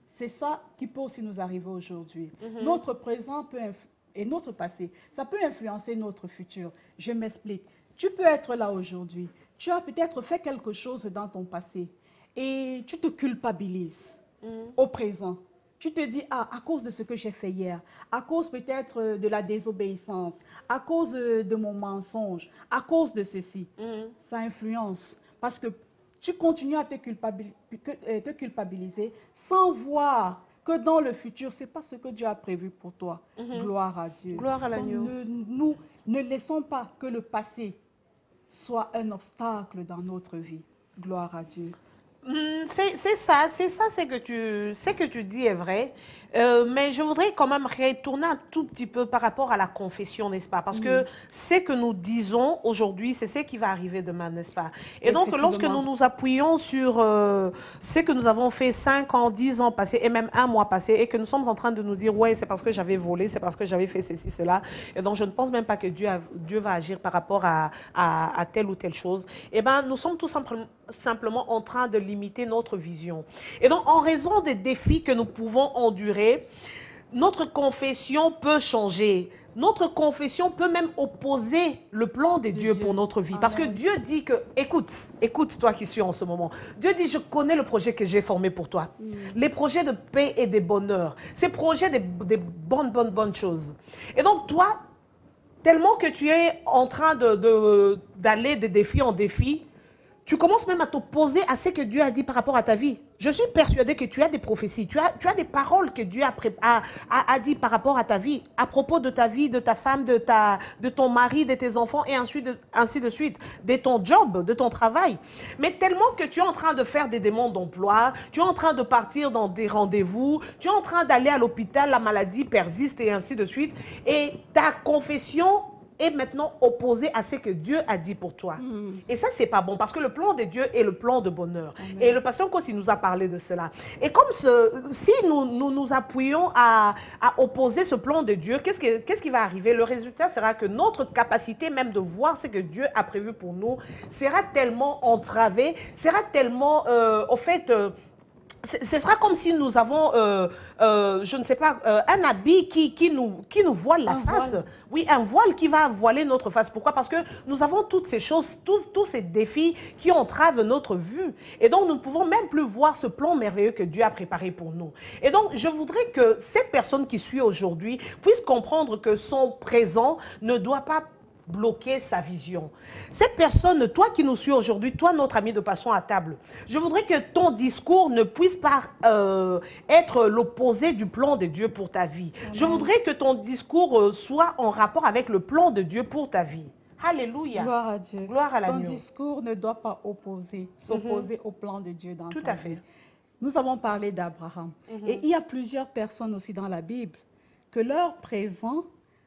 C'est ça qui peut aussi nous arriver aujourd'hui. Mhm. Notre présent peut et notre passé, ça peut influencer notre futur. Je m'explique. Tu peux être là aujourd'hui. Tu as peut-être fait quelque chose dans ton passé et tu te culpabilises Mhm. au présent. Tu te dis, ah, à cause de ce que j'ai fait hier, à cause peut-être de la désobéissance, à cause de mon mensonge, à cause de ceci, Mhm. ça influence. Parce que tu continues à te, culpabil- te culpabiliser sans voir que dans le futur, ce n'est pas ce que Dieu a prévu pour toi. Mhm. Gloire à Dieu. Gloire à Donc, l'agneau. ne, nous ne laissons pas que le passé soit un obstacle dans notre vie. Gloire à Dieu. Hmm, C'est c'est ça, c'est ça, c'est que tu, c'est que tu dis est vrai. Euh, mais je voudrais quand même retourner un tout petit peu par rapport à la confession, n'est-ce pas? Parce que ce que nous disons aujourd'hui, c'est ce qui va arriver demain, n'est-ce pas? Et donc, lorsque nous nous appuyons sur euh, ce que nous avons fait cinq ans, dix ans passés, et même un mois passé, et que nous sommes en train de nous dire, ouais, c'est parce que j'avais volé, c'est parce que j'avais fait ceci, cela, et donc je ne pense même pas que Dieu, a, Dieu va agir par rapport à, à, à telle ou telle chose, eh bien, nous sommes tout simplement, simplement en train de limiter notre vision. Et donc, en raison des défis que nous pouvons endurer, notre confession peut changer. Notre confession peut même opposer le plan de, de Dieu, Dieu pour notre vie. Amen. Parce que Dieu dit que, écoute, écoute toi qui suis en ce moment. Dieu dit, je connais le projet que j'ai formé pour toi. Mm. Les projets de paix et de bonheur. Ces projets des de bonnes, bonnes, bonnes choses. Et donc, toi, tellement que tu es en train de, de, d'aller de défi en défi, tu commences même à t'opposer à ce que Dieu a dit par rapport à ta vie. Je suis persuadée que tu as des prophéties, tu as, tu as des paroles que Dieu a, a, a, a dit par rapport à ta vie, à propos de ta vie, de ta femme, de, ta, de ton mari, de tes enfants, et ainsi de, ainsi de suite, de ton job, de ton travail. Mais tellement que tu es en train de faire des demandes d'emploi, tu es en train de partir dans des rendez-vous, tu es en train d'aller à l'hôpital, la maladie persiste, et ainsi de suite, et ta confession est maintenant opposé à ce que Dieu a dit pour toi. Mm. Et ça, c'est pas bon, parce que le plan de Dieu est le plan de bonheur. Amen. Et le pasteur Kossi nous a parlé de cela. Et comme ce, si nous, nous nous appuyons à, à opposer ce plan de Dieu, qu'est-ce que, qu'est-ce qui va arriver? Le résultat sera que notre capacité même de voir ce que Dieu a prévu pour nous sera tellement entravée, sera tellement, euh, au fait... Euh, ce sera comme si nous avons, euh, euh, je ne sais pas, euh, un habit qui, qui, nous, qui nous voile la un face. Voile. Oui, un voile qui va voiler notre face. Pourquoi? Parce que nous avons toutes ces choses, tous, tous ces défis qui entravent notre vue. Et donc, nous ne pouvons même plus voir ce plan merveilleux que Dieu a préparé pour nous. Et donc, je voudrais que cette personne qui suit aujourd'hui puisse comprendre que son présent ne doit pas bloquer sa vision. Cette personne, toi qui nous suis aujourd'hui, toi notre ami de Passons à table, je voudrais que ton discours ne puisse pas euh, être l'opposé du plan de Dieu pour ta vie. Amen. Je voudrais que ton discours euh, soit en rapport avec le plan de Dieu pour ta vie. Alléluia. Gloire à Dieu. Gloire à l'agneau. Ton discours ne doit pas opposer, s'opposer mm-hmm. au plan de Dieu dans Tout ta à fait. vie. Nous avons parlé d'Abraham. Mm-hmm. Et il y a plusieurs personnes aussi dans la Bible que leur présent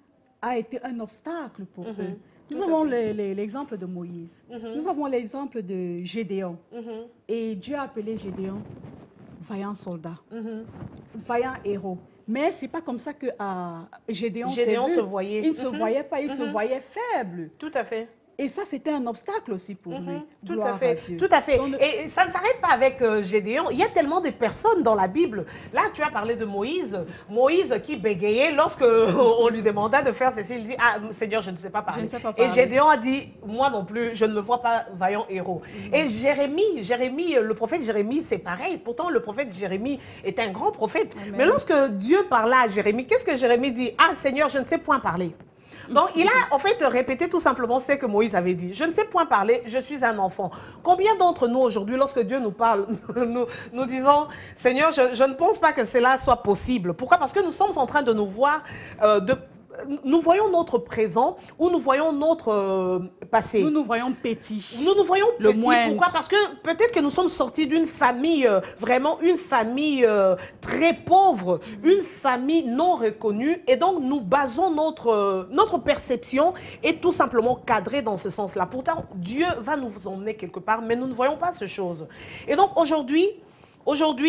a été un obstacle pour mm-hmm. eux. Nous Tout avons l'exemple de Moïse. Mm-hmm. Nous avons l'exemple de Gédéon. Mm-hmm. Et Dieu a appelé Gédéon vaillant soldat, mm-hmm. vaillant héros. Mais ce n'est pas comme ça que uh, Gédéon, Gédéon vu. se voyait. Il ne mm-hmm. se voyait pas, il mm-hmm. se voyait faible. Tout à fait. Et ça, c'était un obstacle aussi pour mm-hmm. lui. Tout Gloire à fait. À Dieu. Tout à fait. Donc, et ça ne s'arrête pas avec euh, Gédéon. Il y a tellement de personnes dans la Bible. Là, tu as parlé de Moïse. Moïse qui bégayait lorsque on lui demanda de faire ceci. Il dit, ah Seigneur, je ne sais pas parler. Je ne sais pas parler. Et Gédéon a dit, moi non plus, je ne me vois pas vaillant héros. Mm-hmm. Et Jérémie, Jérémie, le prophète Jérémie, c'est pareil. Pourtant, le prophète Jérémie est un grand prophète. Amen. Mais lorsque Dieu parla à Jérémie, qu'est-ce que Jérémie dit? Ah Seigneur, je ne sais point parler. Donc, il a en fait répété tout simplement ce que Moïse avait dit. Je ne sais point parler, je suis un enfant. Combien d'entre nous aujourd'hui, lorsque Dieu nous parle, nous, nous disons, Seigneur, je, je ne pense pas que cela soit possible. Pourquoi? Parce que nous sommes en train de nous voir euh, de... Nous voyons notre présent ou nous voyons notre euh, passé. Nous nous voyons petits. Nous nous voyons le petits. Moindre. Pourquoi? Parce que peut-être que nous sommes sortis d'une famille, euh, vraiment une famille euh, très pauvre, une famille non reconnue. Et donc, nous basons notre, euh, notre perception est tout simplement cadrée dans ce sens-là. Pourtant, Dieu va nous emmener quelque part, mais nous ne voyons pas ces choses. Et donc, aujourd'hui, aujourd'hui,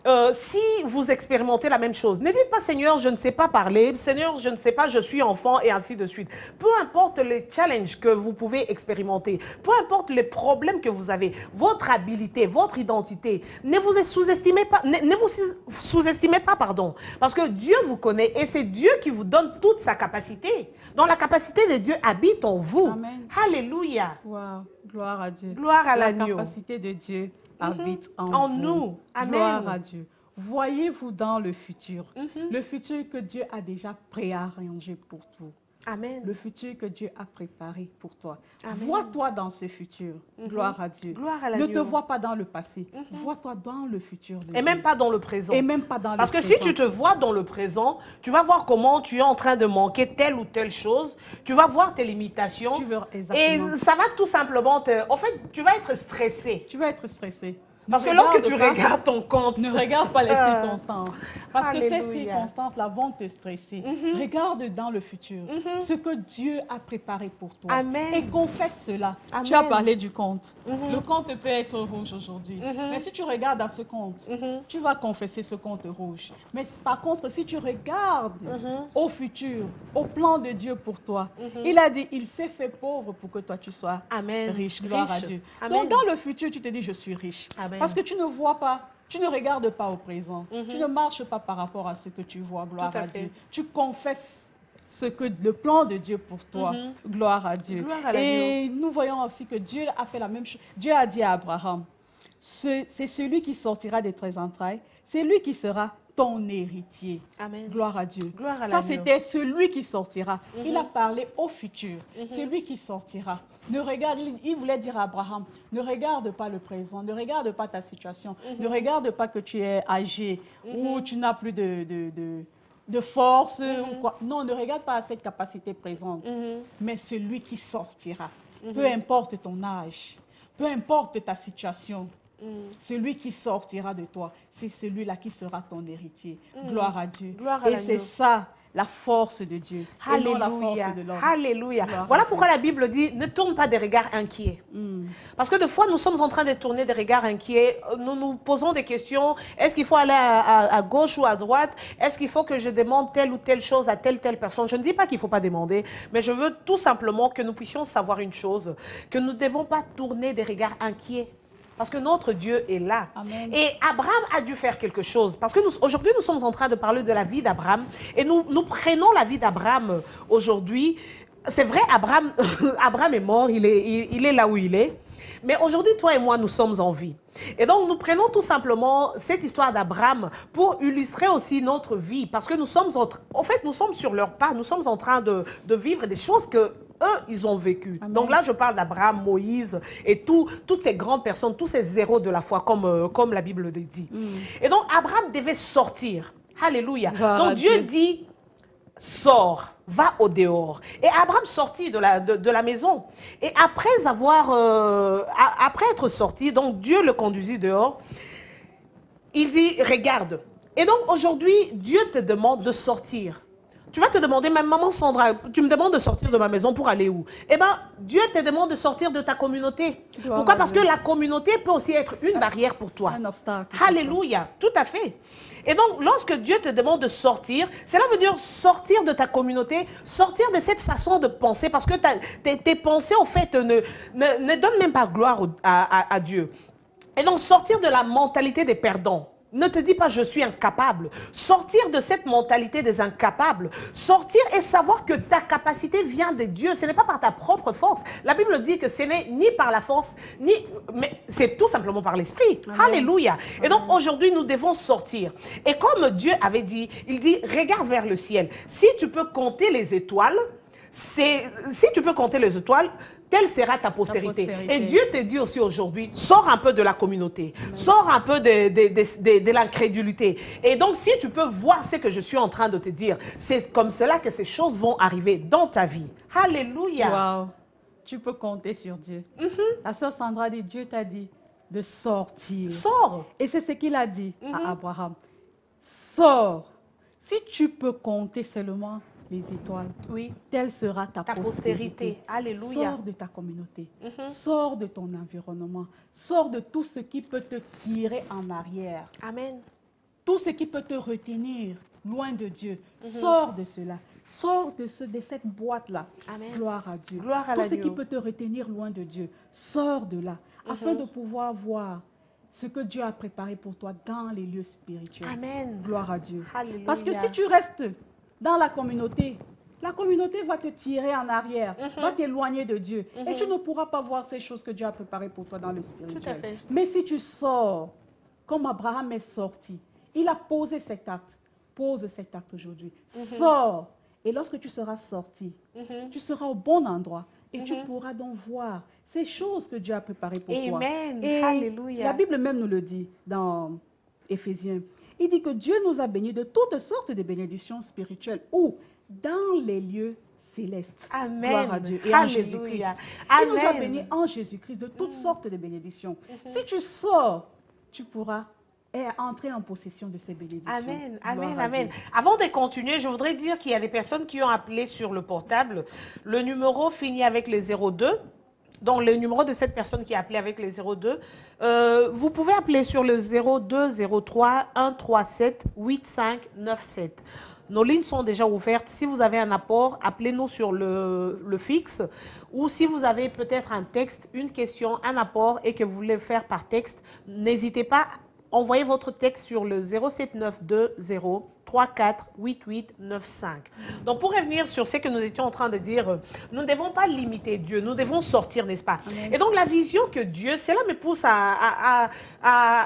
euh, si vous expérimentez la même chose, ne dites pas Seigneur, je ne sais pas parler, Seigneur, je ne sais pas, je suis enfant et ainsi de suite. Peu importe les challenges que vous pouvez expérimenter, peu importe les problèmes que vous avez, votre habilité, votre identité, ne vous sous-estimez pas, ne, ne vous sous-estimez pas, pardon, parce que Dieu vous connaît et c'est Dieu qui vous donne toute sa capacité. Donc la capacité de Dieu habite en vous. Amen. Alléluia. Wow, gloire à Dieu. Gloire à La l'agneau. capacité de Dieu habite en, En vous. nous. Amen. Gloire à Dieu. Voyez-vous dans le futur, Mhm. le futur que Dieu a déjà préarrangé pour vous. Amen. Le futur que Dieu a préparé pour toi. Amen. Vois-toi dans ce futur. Mhm. Gloire à Dieu. Gloire à Ne l'agneau. te vois pas dans le passé. Mhm. Vois-toi dans le futur de Et Dieu. même pas dans le présent. Et même pas dans Parce le que présent. si tu te vois dans le présent, tu vas voir comment tu es en train de manquer telle ou telle chose. Tu vas voir tes limitations. Tu verras Et exactement. ça va tout simplement te... En fait, tu vas être stressé. Tu vas être stressé. Parce Ne que lorsque regarde tu pas- regardes ton compte... Ne regarde pas les Ah. circonstances. Parce que ces Alléluia. circonstances-là vont te stresser. Regarde dans le futur ce que Dieu a préparé pour toi. Amen. Et confesse cela. Amen. Tu as parlé du compte. Mhm. Le compte peut être rouge aujourd'hui. Mhm. Mais si tu regardes à ce compte, Mhm. tu vas confesser ce compte rouge. Mais par contre, si tu regardes Mhm. au futur, au plan de Dieu pour toi, Mhm. il a dit, il s'est fait pauvre pour que toi tu sois Amen. riche. Gloire Riche. à Dieu. Amen. Donc dans le futur, tu te dis, je suis riche. Amen. Parce que tu ne vois pas, tu ne regardes pas au présent. Mhm. Tu ne marches pas par rapport à ce que tu vois. Gloire Tout à à, fait. Dieu. Tu confesses ce que le plan de Dieu pour toi. Mhm. Gloire à Dieu. Gloire à l'agneau. Et nous voyons aussi que Dieu a fait la même chose. Dieu a dit à Abraham, Ce- c'est celui qui sortira de tes entrailles, c'est lui qui sera ton héritier. Amen. Gloire à Dieu. Gloire à Ça, l'agneau. c'était celui qui sortira. Mhm. Il a parlé au futur. Celui qui sortira. Ne regarde, il, il voulait dire à Abraham, ne regarde pas le présent, ne regarde pas ta situation, ne regarde pas que tu es âgé ou tu n'as plus de, de, de, de force ou quoi. Non, ne regarde pas cette capacité présente, Mhm. mais celui qui sortira. Peu importe ton âge, peu importe ta situation, celui qui sortira de toi, c'est celui-là qui sera ton héritier. Gloire à Dieu. Gloire à Et l'agneau. c'est ça, la force de Dieu. Et non la Alléluia. force de l'homme. Alléluia. Gloire Voilà à pourquoi la Bible dit, ne tourne pas des regards inquiets. Mm. Parce que des fois, nous sommes en train de tourner des regards inquiets. Nous nous posons des questions. Est-ce qu'il faut aller à, à- à gauche ou à droite? Est-ce qu'il faut que je demande telle ou telle chose à telle telle personne? Je ne dis pas qu'il ne faut pas demander, mais je veux tout simplement que nous puissions savoir une chose, que nous ne devons pas tourner des regards inquiets. Parce que notre Dieu est là. Amen. Et Abraham a dû faire quelque chose. Parce que nous- aujourd'hui, nous sommes en train de parler de la vie d'Abraham. Et nous, nous prenons la vie d'Abraham aujourd'hui. C'est vrai, Abraham, Abraham est mort, il est, il, il est là où il est. Mais aujourd'hui, toi et moi, nous sommes en vie. Et donc, nous prenons tout simplement cette histoire d'Abraham pour illustrer aussi notre vie. Parce que nous sommes, en, tr- en fait, nous sommes sur leur pas. Nous sommes en train de, de vivre des choses que eux, ils ont vécues. Amen. Donc là, je parle d'Abraham, Moïse et tout, toutes ces grandes personnes, tous ces héros de la foi, comme, euh, comme la Bible le dit. Et donc, Abraham devait sortir. Alléluia. Gloire Donc, à Dieu Dieu. dit, sors, va au dehors. Et Abraham sortit de la, de, de la maison. Et après avoir, euh, a- après être sorti, donc Dieu le conduisit dehors, il dit, regarde. Et donc aujourd'hui, Dieu te demande de sortir. Tu vas te demander, mais maman Sandra, tu me demandes de sortir de ma maison pour aller où? Eh bien, Dieu te demande de sortir de ta communauté. Gloire Pourquoi? à Parce Dieu. que la communauté peut aussi être une barrière pour toi. Un obstacle. Alléluia, tout à fait. Et donc, lorsque Dieu te demande de sortir, cela veut dire sortir de ta communauté, sortir de cette façon de penser, parce que ta- tes, tes pensées, en fait, ne, ne, ne donnent même pas gloire au- à, à- à Dieu. Et donc, sortir de la mentalité des perdants. Ne te dis pas je suis incapable. Sortir de cette mentalité des incapables. Sortir et savoir que ta capacité vient de Dieu. Ce n'est pas par ta propre force. La Bible dit que ce n'est ni par la force, ni... mais c'est tout simplement par l'esprit. Alléluia. Et donc aujourd'hui, nous devons sortir. Et comme Dieu avait dit, il dit, regarde vers le ciel. Si tu peux compter les étoiles, c'est si tu peux compter les étoiles, telle sera ta postérité. postérité. Et Dieu te dit aussi aujourd'hui, sors un peu de la communauté, sors un peu de, de, de, de, de l'incrédulité. Et donc, si tu peux voir ce que je suis en train de te dire, c'est comme cela que ces choses vont arriver dans ta vie. Alléluia. Wow. Tu peux compter sur Dieu. La sœur Sandra dit, Dieu t'a dit de sortir. Sors. Et c'est ce qu'il a dit à Abraham. Sors. Si tu peux compter seulement les étoiles, Oui. telle sera ta, Ta postérité. Alléluia. Sors de ta communauté. Sors de ton environnement. Sors de tout ce qui peut te tirer en arrière. Amen. Tout ce qui peut te retenir loin de Dieu, mm-hmm. sors de cela. Sors de, ce, de cette boîte-là. Gloire à Dieu. Gloire à Tout ce Dieu. qui peut te retenir loin de Dieu, sors de là, mm-hmm. afin de pouvoir voir ce que Dieu a préparé pour toi dans les lieux spirituels. Amen. Gloire à Dieu. Alléluia. Parce que si tu restes dans la communauté, la communauté va te tirer en arrière, mm-hmm. va t'éloigner de Dieu. Mm-hmm. Et tu ne pourras pas voir ces choses que Dieu a préparées pour toi dans le spirituel. Tout à fait. Mais si tu sors, comme Abraham est sorti, il a posé cet acte. Pose cet acte aujourd'hui. Mm-hmm. Sors. Et lorsque tu seras sorti, mm-hmm. tu seras au bon endroit. Et mm-hmm. tu pourras donc voir ces choses que Dieu a préparées pour Amen. toi. Et Alléluia. La Bible même nous le dit dans Éphésiens. Il dit que Dieu nous a bénis de toutes sortes de bénédictions spirituelles ou dans les lieux célestes. Amen. Gloire à Dieu. Et Alléluia. en Jésus-Christ. Amen. Il nous a bénis en Jésus-Christ de toutes mm. sortes de bénédictions. Mm-hmm. Si tu sors, tu pourras entrer en possession de ces bénédictions. Amen, amen, amen. Avant de continuer, je voudrais dire qu'il y a des personnes qui ont appelé sur le portable. Le numéro finit avec les zéro deux. Donc, le numéro de cette personne qui a appelé avec les zéro deux. Euh, vous pouvez appeler sur le zéro deux zéro trois un trois sept huit cinq neuf sept. Nos lignes sont déjà ouvertes. Si vous avez un apport, appelez-nous sur le, le fixe. Ou si vous avez peut-être un texte, une question, un apport et que vous voulez faire par texte, n'hésitez pas. Envoyez votre texte sur le zéro sept neuf deux zéro trois quatre huit huit neuf cinq. Donc, pour revenir sur ce que nous étions en train de dire, nous ne devons pas limiter Dieu, nous devons sortir, n'est-ce pas? Amen. Et donc, la vision que Dieu, cela me pousse à, à, à, à,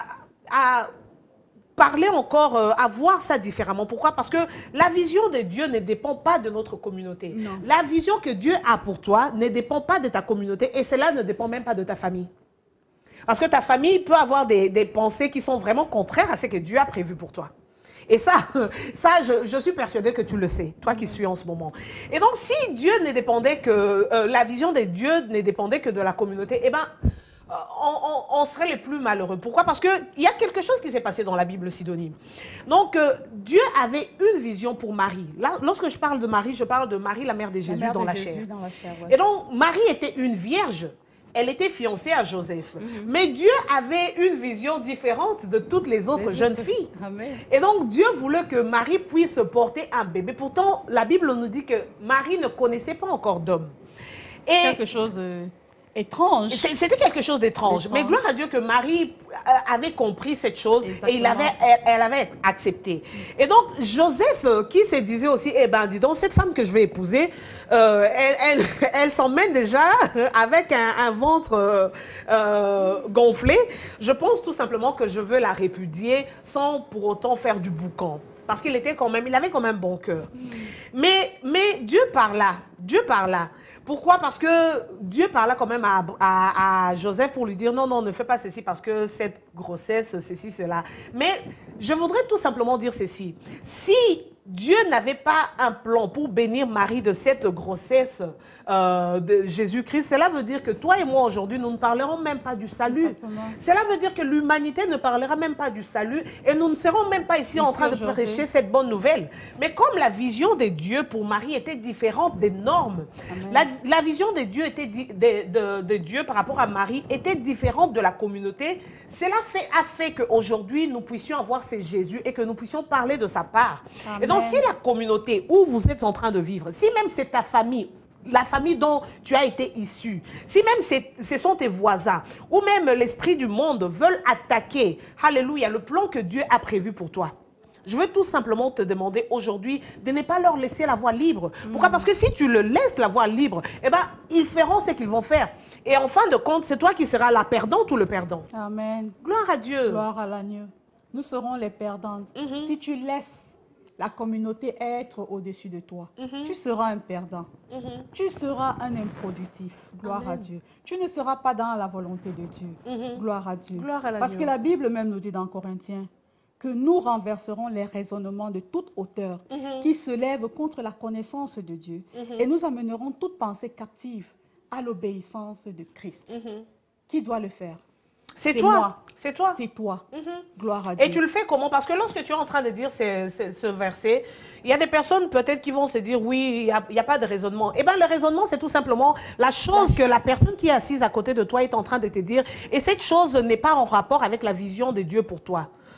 à parler encore, à voir ça différemment. Pourquoi? Parce que la vision de Dieu ne dépend pas de notre communauté. Non. La vision que Dieu a pour toi ne dépend pas de ta communauté et cela ne dépend même pas de ta famille. Parce que ta famille peut avoir des, des pensées qui sont vraiment contraires à ce que Dieu a prévu pour toi. Et ça, ça je, je suis persuadée que tu le sais, toi qui suis en ce moment. Et donc, si Dieu ne dépendait que, euh, la vision de Dieu ne dépendait que de la communauté, eh bien, on, on, on serait les plus malheureux. Pourquoi? Parce qu'il y a quelque chose qui s'est passé dans la Bible, Sidonie. Donc, euh, Dieu avait une vision pour Marie. Là, lorsque je parle de Marie, je parle de Marie, la mère de Jésus, mère dans, de la Jésus dans la chair. Ouais. Et donc, Marie était une vierge. Elle était fiancée à Joseph. Mm-hmm. Mais Dieu avait une vision différente de toutes les autres les jeunes autres... filles. Amen. Et donc, Dieu voulait que Marie puisse porter un bébé. Pourtant, la Bible nous dit que Marie ne connaissait pas encore d'homme. Et quelque chose euh, étrange. C'était quelque chose d'étrange. Mais gloire à Dieu que Marie avait compris cette chose. Exactement. Et il avait, elle, elle avait accepté. Et donc, Joseph, qui se disait aussi, eh ben, dis donc, cette femme que je vais épouser, euh, elle, elle, elle s'emmène déjà avec un, un ventre euh, euh, gonflé. Je pense tout simplement que je veux la répudier sans pour autant faire du boucan. Parce qu'il était quand même, il avait quand même bon cœur. Mm. Mais, mais Dieu parla, Dieu parla. Pourquoi? Parce que Dieu parla quand même à, à, à Joseph pour lui dire non, non, ne fais pas ceci parce que cette grossesse, ceci, cela. Mais je voudrais tout simplement dire ceci. Si Dieu n'avait pas un plan pour bénir Marie de cette grossesse euh, de Jésus-Christ, cela veut dire que toi et moi aujourd'hui, nous ne parlerons même pas du salut. Exactement. Cela veut dire que l'humanité ne parlera même pas du salut et nous ne serons même pas ici, ici en train de prêcher cette bonne nouvelle. Mais comme la vision de Dieu pour Marie était différente des normes, la, la vision de Dieu, était di, de, de, de Dieu par rapport à Marie était différente de la communauté, cela fait, a fait qu'aujourd'hui nous puissions avoir ce Jésus et que nous puissions parler de sa part. Amen. Et donc, si la communauté où vous êtes en train de vivre, si même c'est ta famille, la famille dont tu as été issu, si même ce sont tes voisins, ou même l'esprit du monde veulent attaquer, alléluia, le plan que Dieu a prévu pour toi, je veux tout simplement te demander aujourd'hui de ne pas leur laisser la voie libre. Mmh. Pourquoi? Parce que si tu le laisses la voie libre, eh ben, ils feront ce qu'ils vont faire. Et en fin de compte, c'est toi qui seras la perdante ou le perdant. Amen. Gloire à Dieu. Gloire à l'agneau. Nous serons les perdantes. Mmh. Si tu laisses la communauté être au-dessus de toi, mm-hmm. tu seras un perdant. Mm-hmm. Tu seras un improductif. Gloire Amen. À Dieu. Tu ne seras pas dans la volonté de Dieu. Mm-hmm. Gloire à Dieu. Gloire à la Parce Dieu. Que la Bible même nous dit dans Corinthiens que nous renverserons les raisonnements de toute hauteur mm-hmm. qui se lèvent contre la connaissance de Dieu mm-hmm. et nous amènerons toute pensée captive à l'obéissance de Christ. Mm-hmm. Qui doit le faire? C'est toi. C'est toi. C'est toi. Mm-hmm. Gloire à Dieu. Et tu le fais comment? Parce que lorsque tu es en train de dire ce, ce, ce verset, il y a des personnes peut-être qui vont se dire oui, il n'y a, a pas de raisonnement. Eh bien, le raisonnement, c'est tout simplement la chose que la personne qui est assise à côté de toi est en train de te dire. Et cette chose n'est pas en rapport avec la vision de Dieu pour toi.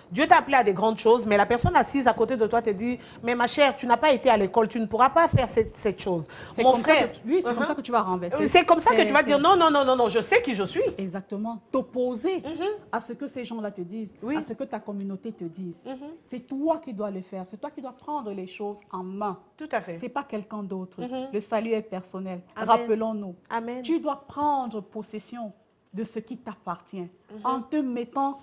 Dieu t'a appelé à des grandes choses, mais la personne assise à côté de toi te dit, mais ma chère, tu n'as pas été à l'école, tu ne pourras pas faire cette, cette chose. C'est Mon comme, frère, ça que, oui, c'est uh-huh. comme ça que tu vas renverser. C'est comme ça que tu vas C'est- dire, non, non, non, non, non, je sais qui je suis. Exactement. T'opposer Mhm. à ce que ces gens-là te disent, Oui. à ce que ta communauté te dise. Mhm. C'est toi qui dois le faire. C'est toi qui dois prendre les choses en main. Tout à fait. C'est pas quelqu'un d'autre. Mhm. Le salut est personnel. Amen. Rappelons-nous. Amen. Tu dois prendre possession de ce qui t'appartient Mhm. en te mettant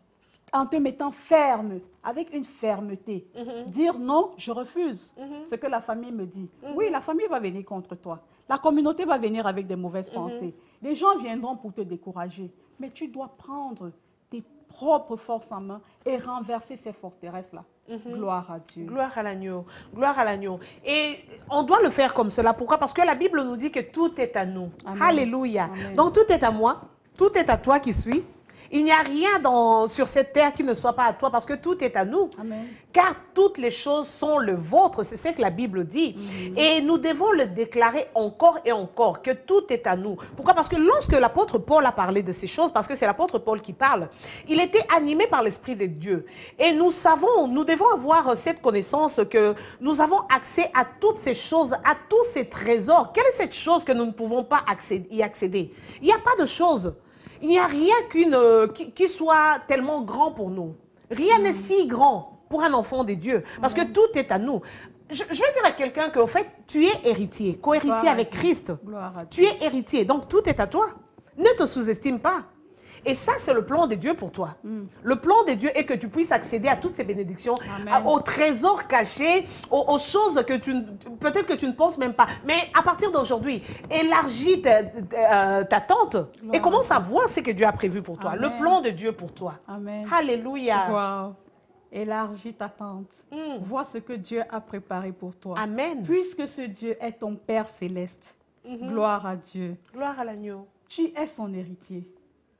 en te mettant ferme, avec une fermeté. Mhm. Dire non, je refuse Mhm. ce que la famille me dit. Mhm. Oui, la famille va venir contre toi. La communauté va venir avec des mauvaises pensées. Les gens viendront pour te décourager. Mais tu dois prendre tes propres forces en main et renverser ces forteresses-là. Mhm. Gloire à Dieu. Gloire à l'agneau, gloire à l'agneau. Et on doit le faire comme cela. Pourquoi? Parce que la Bible nous dit que tout est à nous. Amen. Alléluia. Amen. Donc tout est à moi, tout est à toi qui suis. Il n'y a rien dans, sur cette terre qui ne soit pas à toi parce que tout est à nous. Amen. Car toutes les choses sont le vôtre, c'est ce que la Bible dit. Mhm. Et nous devons le déclarer encore et encore, que tout est à nous. Pourquoi? Parce que lorsque l'apôtre Paul a parlé de ces choses, parce que c'est l'apôtre Paul qui parle, il était animé par l'Esprit de Dieu. Et nous savons, nous devons avoir cette connaissance que nous avons accès à toutes ces choses, à tous ces trésors. Quelle est cette chose que nous ne pouvons pas accéder, y accéder? Il n'y a pas de chose. Il n'y a rien qu'une, euh, qui, qui soit tellement grand pour nous. Rien n'est si grand pour un enfant de Dieu. Parce que tout est à nous. Je, je vais dire à quelqu'un qu'au fait, tu es héritier, co-héritier Gloire à avec Dieu. Christ. Gloire à Tu es héritier, donc tout est à toi. Ne te sous-estime pas. Et ça, c'est le plan de Dieu pour toi. Mm. Le plan de Dieu est que tu puisses accéder à toutes ces bénédictions, Amen. à- aux trésors cachés, aux, aux choses que tu, ne- peut-être que tu ne penses même pas. Mais à partir d'aujourd'hui, élargis ta, ta- ta tente et Gloire commence à à voir ce que Dieu a prévu pour toi. Amen. Le plan de Dieu pour toi. Amen. Alléluia. Wow. Élargis ta tente. Mm. Vois ce que Dieu a préparé pour toi. Amen. Puisque ce Dieu est ton Père céleste, Mhm. gloire à Dieu. Gloire à l'agneau. Tu es son héritier.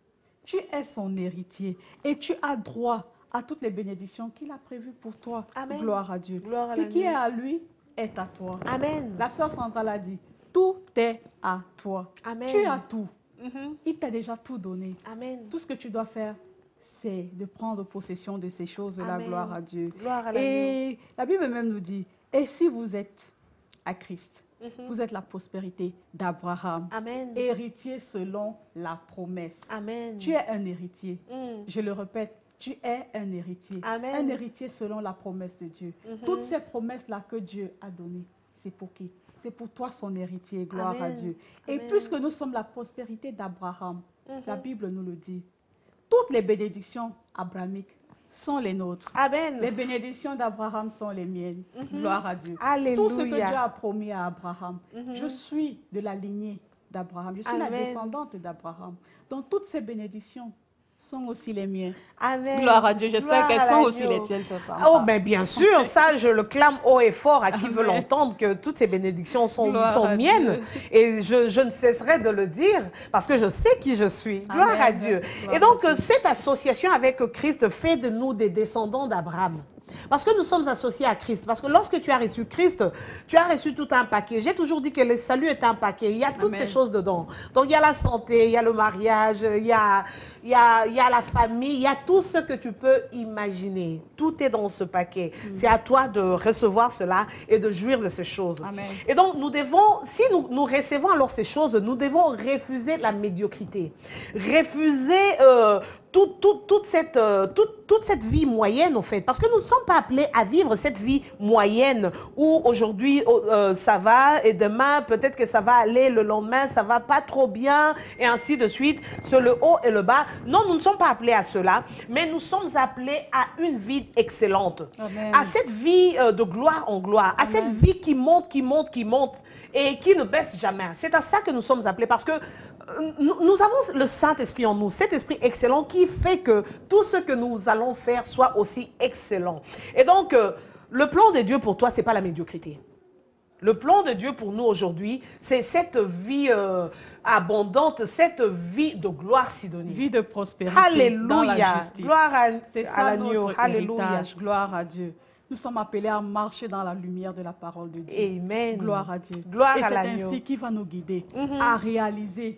Tu es son héritier et tu as droit à toutes les bénédictions qu'il a prévues pour toi. Amen. Gloire à Dieu. Gloire à Ce qui l'agneau. est à lui est à toi. Amen. La sœur Sandra l'a dit, tout est à toi. Amen. Tu as tout. Mhm. Il t'a déjà tout donné. Amen. Tout ce que tu dois faire, c'est de prendre possession de ces choses-là, Amen. gloire à Dieu. Gloire à l'agneau. Et la Bible même nous dit, et si vous êtes à Christ, Mhm. vous êtes la prospérité d'Abraham, Amen. héritier selon la promesse. Amen. Tu es un héritier. Mm. Je le répète, tu es un héritier. Amen. Un héritier selon la promesse de Dieu. Mhm. Toutes ces promesses-là que Dieu a données, c'est pour qui? C'est pour toi son héritier, gloire Amen. à Dieu. Et Amen. puisque nous sommes la prospérité d'Abraham, Mhm. la Bible nous le dit, toutes les bénédictions abrahamiques sont les nôtres. Amen. Les bénédictions d'Abraham sont les miennes. Mhm. Gloire à Dieu. Alléluia. Tout ce que Dieu a promis à Abraham, Mhm. je suis de la lignée d'Abraham. Je suis la Amen. descendante d'Abraham. Donc toutes ces bénédictions sont aussi les miennes. Amen. Gloire à Dieu. J'espère Gloire qu'elles à sont aussi l'agneau. les tiennes, ce soir. Oh, ben bien sûr, ça, je le clame haut et fort à qui veut Amen. l'entendre, que toutes ces bénédictions sont, Gloire sont à miennes. Dieu. Et je, je ne cesserai de le dire parce que je sais qui je suis. Gloire Amen. à Dieu. Gloire Et donc, à Dieu. cette association avec Christ fait de nous des descendants d'Abraham. Parce que nous sommes associés à Christ. Parce que lorsque tu as reçu Christ, tu as reçu tout un paquet. J'ai toujours dit que le salut est un paquet. Il y a toutes Amen. ces choses dedans. Donc, il y a la santé, il y a le mariage, il y a, il y a, il y a la famille, il y a tout ce que tu peux imaginer. Tout est dans ce paquet. C'est à toi de recevoir cela et de jouir de ces choses. Amen. Et donc, nous devons, si nous, nous recevons alors ces choses, nous devons refuser la médiocrité. Refuser euh, tout, tout, toute, cette, euh, toute, toute cette vie moyenne, au fait. Parce que nous ne sommes pas appelés à vivre cette vie moyenne où aujourd'hui euh, ça va et demain peut-être que ça va aller, le lendemain ça va pas trop bien et ainsi de suite. C'est le haut et le bas. Non, nous ne sommes pas appelés à cela, mais nous sommes appelés à une vie excellente. Amen. À cette vie euh, de gloire en gloire, à Amen. cette vie qui monte, qui monte, qui monte et qui ne baisse jamais. C'est à ça que nous sommes appelés parce que euh, nous, nous avons le Saint-Esprit en nous, cet esprit excellent qui fait que tout ce que nous allons faire soit aussi excellent. Et donc, euh, le plan de Dieu pour toi, ce n'est pas la médiocrité. Le plan de Dieu pour nous aujourd'hui, c'est cette vie euh, abondante, cette vie de gloire, Sidonie. Vie de prospérité Alléluia. dans la justice. Gloire à- C'est à ça l'agneau. notre Alléluia. héritage. Gloire à Dieu. Nous sommes appelés à marcher dans la lumière de la parole de Dieu. Amen. Gloire à Dieu. Gloire Et à c'est l'agneau. ainsi qu'il va nous guider Mhm. à réaliser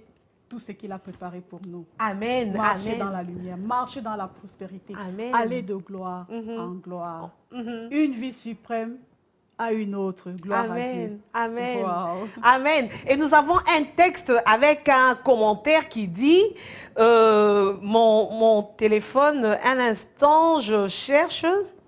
tout ce qu'il a préparé pour nous. Amen. Marcher Amen. dans la lumière, marcher dans la prospérité, Amen. aller de gloire Mhm. en gloire. Mhm. Une vie suprême à une autre. Gloire Amen. à Dieu. Amen. Wow. Amen. Et nous avons un texte avec un commentaire qui dit, euh, mon, mon téléphone, un instant, je cherche.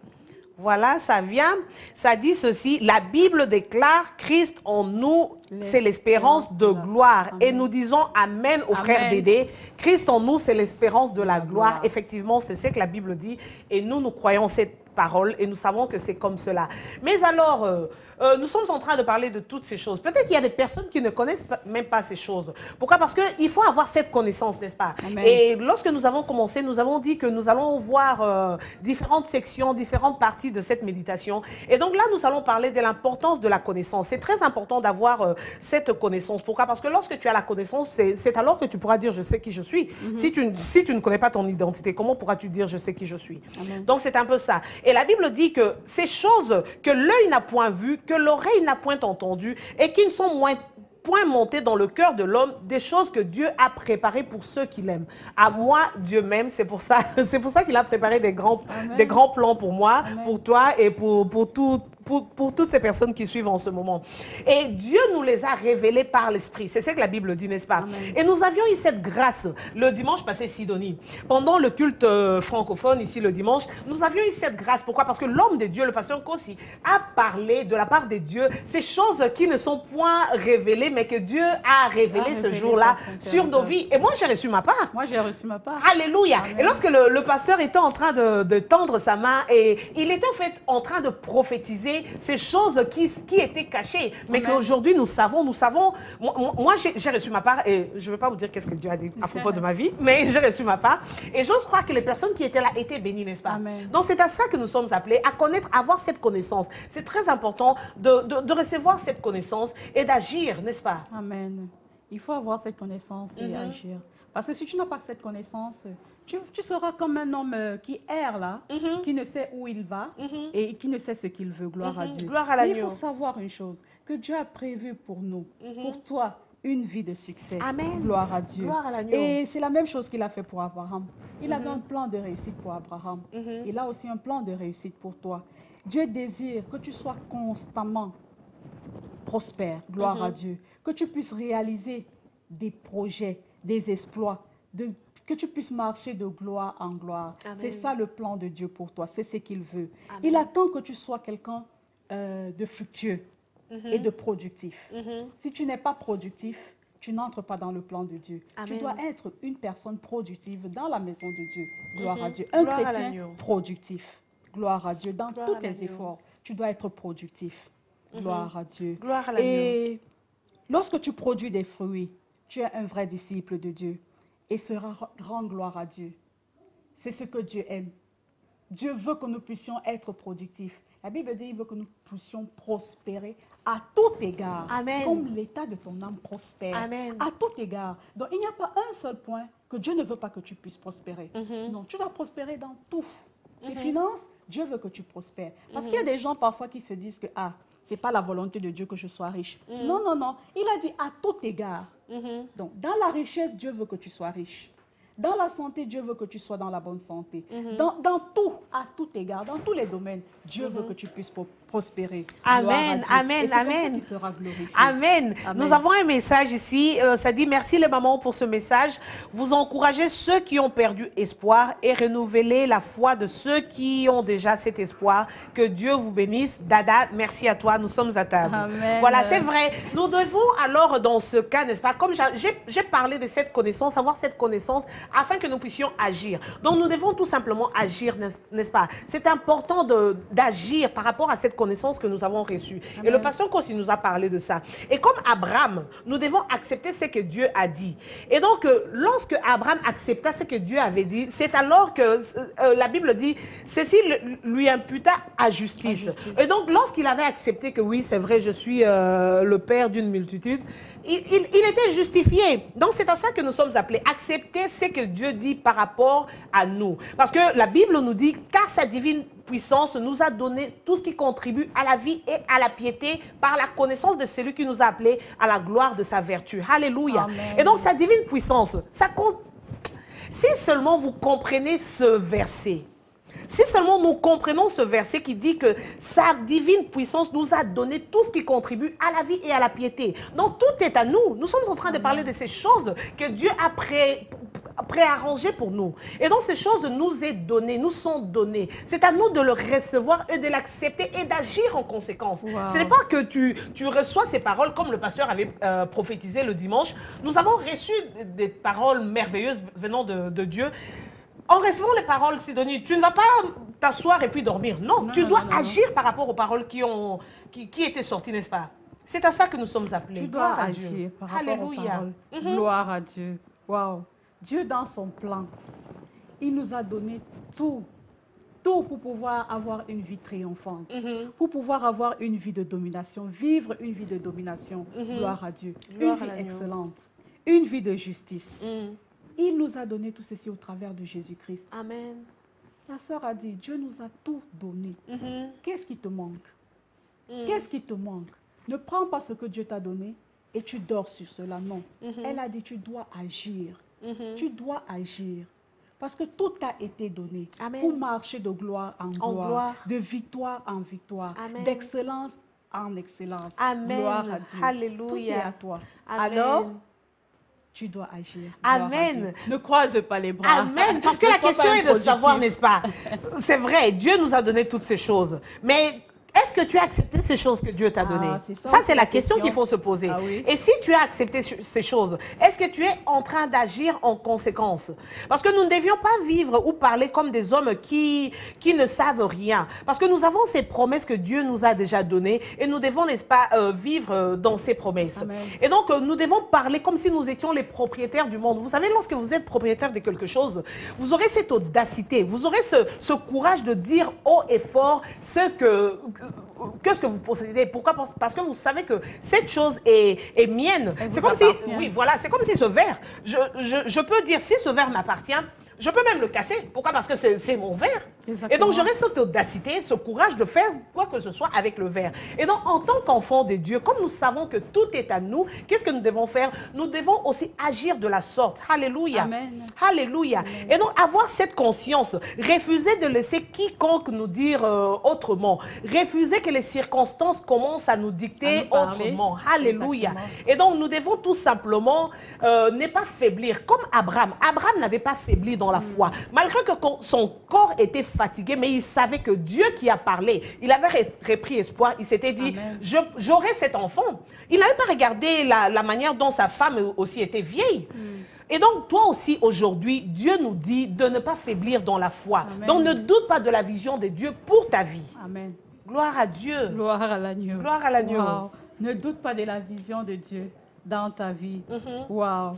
Voilà, ça vient. Ça dit ceci, la Bible déclare Christ en nous, c'est l'espérance de gloire. Amen. Et nous disons Amen au frère Amen. Dédé. Christ en nous, c'est l'espérance de la gloire. gloire. Effectivement, c'est ce que la Bible dit. Et nous, nous croyons cette parole et nous savons que c'est comme cela. Mais alors, euh, euh, nous sommes en train de parler de toutes ces choses. Peut-être qu'il y a des personnes qui ne connaissent pas, même pas ces choses. Pourquoi? Parce qu'il faut avoir cette connaissance, n'est-ce pas? Amen. Et lorsque nous avons commencé, nous avons dit que nous allons voir euh, différentes sections, différentes parties de cette méditation. Et donc là, nous allons parler de l'importance de la connaissance. C'est très important d'avoir euh, cette connaissance. Pourquoi? Parce que lorsque tu as la connaissance, c'est alors que tu pourras dire « je sais qui je suis ». Mm-hmm. Si tu, si tu ne connais pas ton identité, comment pourras-tu dire « je sais qui je suis ». Amen. Donc c'est un peu ça. Et la Bible dit que ces choses que l'œil n'a point vues, que l'oreille n'a point entendues et qui ne sont moins point montées dans le cœur de l'homme, des choses que Dieu a préparées pour ceux qui l'aiment. À moi, Dieu m'aime, c'est pour ça, c'est pour ça qu'il a préparé des grands, des grands plans pour moi, Amen. pour toi et pour, pour tout. Pour, pour toutes ces personnes qui suivent en ce moment. Et Dieu nous les a révélés par l'Esprit. C'est ce que la Bible dit, n'est-ce pas? Amen. Et nous avions eu cette grâce le dimanche passé, Sidonie. Pendant le culte euh, francophone, ici le dimanche, nous avions eu cette grâce. Pourquoi? Parce que l'homme de Dieu, le pasteur Kossi, a parlé de la part de Dieu ces choses qui ne sont point révélées, mais que Dieu a révélées ce révélé jour-là par son sur nos serviteur. vies. Et moi, j'ai reçu ma part. Moi, j'ai reçu ma part. Alléluia. Amen. Et lorsque le, le pasteur était en train de, de tendre sa main, et il était en fait en train de prophétiser ces choses qui, qui étaient cachées, mais Amen. qu'aujourd'hui nous savons, nous savons. Moi, moi j'ai j'ai reçu ma part, et je ne vais pas vous dire qu'est-ce que Dieu a dit à propos de ma vie, mais j'ai reçu ma part. Et j'ose croire que les personnes qui étaient là étaient bénies, n'est-ce pas? Amen. Donc c'est à ça que nous sommes appelés, à connaître, à avoir cette connaissance. C'est très important de, de, de recevoir cette connaissance et d'agir, n'est-ce pas? Amen. Il faut avoir cette connaissance et Mhm. agir. Parce que si tu n'as pas cette connaissance, tu, tu seras comme un homme euh, qui erre là, Mhm. qui ne sait où il va Mhm. et qui ne sait ce qu'il veut. Gloire à Mhm. Dieu. Gloire à Mais il l'agneau. faut savoir une chose, que Dieu a prévu pour nous, Mhm. pour toi, une vie de succès. Amen. Gloire à Dieu. Gloire à l'agneau. Et c'est la même chose qu'il a fait pour Abraham. Il avait un plan de réussite pour Abraham. Mhm. Il a aussi un plan de réussite pour toi. Dieu désire que tu sois constamment prospère, gloire Mhm. à Dieu, que tu puisses réaliser des projets, des exploits, de, que tu puisses marcher de gloire en gloire. Amen. C'est ça le plan de Dieu pour toi, c'est ce qu'il veut. Amen. Il attend que tu sois quelqu'un euh, de fructueux et de productif. Mhm. Si tu n'es pas productif, tu n'entres pas dans le plan de Dieu. Tu Amen. dois être une personne productive dans la maison de Dieu. Gloire Mhm. à Dieu. Un Gloire à chrétien l'agneau. productif. Gloire à Dieu. Dans Gloire tous à tes l'agneau. efforts, tu dois être productif. Gloire à Dieu. Gloire à l'agneau. Et lorsque tu produis des fruits, tu es un vrai disciple de Dieu et sera rend gloire à Dieu. C'est ce que Dieu aime. Dieu veut que nous puissions être productifs. La Bible dit qu'il veut que nous puissions prospérer à tout égard. Amen. Comme l'état de ton âme prospère. Amen. À tout égard. Donc il n'y a pas un seul point que Dieu ne veut pas que tu puisses prospérer. Mhm. Non, tu dois prospérer dans tout. Tes finances, Dieu veut que tu prospères. Parce qu'il y a des gens parfois qui se disent que ah, c'est pas la volonté de Dieu que je sois riche. Non, non, non. Il a dit à tout égard. Mhm. Donc, dans la richesse, Dieu veut que tu sois riche. Dans la santé, Dieu veut que tu sois dans la bonne santé. dans, dans tout, à tout égard, dans tous les domaines, Dieu veut que tu puisses pro- prospérer. Amen, Gloire à Dieu. amen, Et c'est comme ça amen. qu'il sera glorifié. Amen. Amen. Nous avons un message ici. euh, ça dit merci les mamans pour ce message. Vous encouragez ceux qui ont perdu espoir et renouvelez la foi de ceux qui ont déjà cet espoir. Que Dieu vous bénisse. Dada, merci à toi. Nous sommes à table. Amen. Voilà, c'est vrai. Nous devons alors dans ce cas, n'est-ce pas, comme j'ai- j'ai j'ai parlé de cette connaissance, avoir cette connaissance afin que nous puissions agir. Donc nous devons tout simplement agir, n'est-ce n'est-ce pas? C'est important de- d'agir par rapport à cette connaissance que nous avons reçue. Et le pasteur Kossi nous a parlé de ça. Et comme Abraham, nous devons accepter ce que Dieu a dit. Et donc, euh, lorsque Abraham accepta ce que Dieu avait dit, c'est alors que euh, la Bible dit, ceci le- lui imputa à justice. À justice. Et donc, lorsqu'il avait accepté que oui, c'est vrai, je suis euh, le père d'une multitude, il, il- il était justifié. Donc, c'est à ça que nous sommes appelés. Accepter ce que Dieu dit par rapport à nous. Parce que la Bible nous dit, car sa divine puissance, nous a donné tout ce qui contribue à la vie et à la piété par la connaissance de celui qui nous a appelés à la gloire de sa vertu. Alléluia. Amen. Et donc, sa divine puissance, ça compte. Si seulement vous comprenez ce verset, si seulement nous comprenons ce verset qui dit que sa divine puissance nous a donné tout ce qui contribue à la vie et à la piété. Donc tout est à nous. Nous sommes en train de parler de ces choses que Dieu a pré, préarrangées pour nous. Et donc ces choses nous est données, nous sont données. C'est à nous de le recevoir et de l'accepter et d'agir en conséquence. Wow. Ce n'est pas que tu, tu reçois ces paroles comme le pasteur avait euh, prophétisé le dimanche. Nous avons reçu des paroles merveilleuses venant de, de Dieu. En recevant les paroles, Sidonie, tu ne vas pas t'asseoir et puis dormir. Non, Non, tu non, dois non, non. agir par rapport aux paroles qui, ont, qui, qui étaient sorties, n'est-ce pas? C'est à ça que nous sommes appelés. Tu dois Gloire à agir Dieu. par rapport Alléluia. aux paroles. Mhm. Gloire à Dieu. Waouh. Dieu, dans son plan, il nous a donné tout. Tout pour pouvoir avoir une vie triomphante. Mhm. Pour pouvoir avoir une vie de domination. Vivre une vie de domination. Mhm. Gloire à Dieu. Gloire une à vie l'agneau. excellente. Une vie de justice. Mm. Il nous a donné tout ceci au travers de Jésus-Christ. Amen. La sœur a dit, Dieu nous a tout donné. Mhm. Qu'est-ce qui te manque? Mm. Qu'est-ce qui te manque? Ne prends pas ce que Dieu t'a donné et tu dors sur cela. Non. Mhm. Elle a dit, tu dois agir. Mhm. Tu dois agir. Parce que tout t'a été donné Amen. pour marcher de gloire en gloire, En gloire. de victoire en victoire, Amen. d'excellence en excellence. Amen. Gloire à Dieu. Alléluia. Tout est à toi. Amen. Alors, tu dois agir. Gloire à Amen. Dieu. Ne croise pas les bras. Amen. Parce que Ne la sois question pas est de savoir, improductif. n'est-ce pas? C'est vrai, Dieu nous a donné toutes ces choses. Mais est-ce que tu as accepté ces choses que Dieu t'a Ah, données? c'est ça, Ça, c'est c'est la la question question. qu'il faut se poser. Ah oui. Et si tu as accepté ces choses, est-ce que tu es en train d'agir en conséquence? Parce que nous ne devions pas vivre ou parler comme des hommes qui, qui ne savent rien. Parce que nous avons ces promesses que Dieu nous a déjà données et nous devons, n'est-ce pas, euh, vivre euh, dans ces promesses. Amen. Et donc, euh, nous devons parler comme si nous étions les propriétaires du monde. Vous savez, lorsque vous êtes propriétaire de quelque chose, vous aurez cette audacité, vous aurez ce, ce courage de dire haut et fort ce que, que ce que vous possédez. Pourquoi? Parce que vous savez que cette chose est, est mienne. Elle C'est vous comme si, appartient. oui, voilà, c'est comme si ce verre, je, je, je peux dire si ce verre m'appartient, je peux même le casser. Pourquoi? Parce que c'est c'est mon verre. Exactement. Et donc, j'aurai cette audacité, ce courage de faire quoi que ce soit avec le verre. Et donc, en tant qu'enfant de Dieu, comme nous savons que tout est à nous, qu'est-ce que nous devons faire? Nous devons aussi agir de la sorte. Alléluia. Amen. Alléluia. Et donc, avoir cette conscience, refuser de laisser quiconque nous dire euh, autrement, refuser que les circonstances commencent à nous À dicter nous parler. autrement. Alléluia. Exactement. Et donc, nous devons tout simplement euh, ne pas faiblir, comme Abraham. Abraham n'avait pas faibli dans la foi, malgré que son corps était fatigué, mais il savait que Dieu qui a parlé, il avait ré- repris espoir, il s'était dit, Amen. je- j'aurai cet enfant. Il n'avait pas regardé la, la manière dont sa femme aussi était vieille. Et donc, toi aussi, aujourd'hui, Dieu nous dit de ne pas faiblir dans la foi. Amen. Donc, ne doute pas de la vision de Dieu pour ta vie. Amen. Gloire à Dieu. Gloire à l'agneau. Gloire à l'agneau. Wow. Ne doute pas de la vision de Dieu dans ta vie. Mhm. Wow.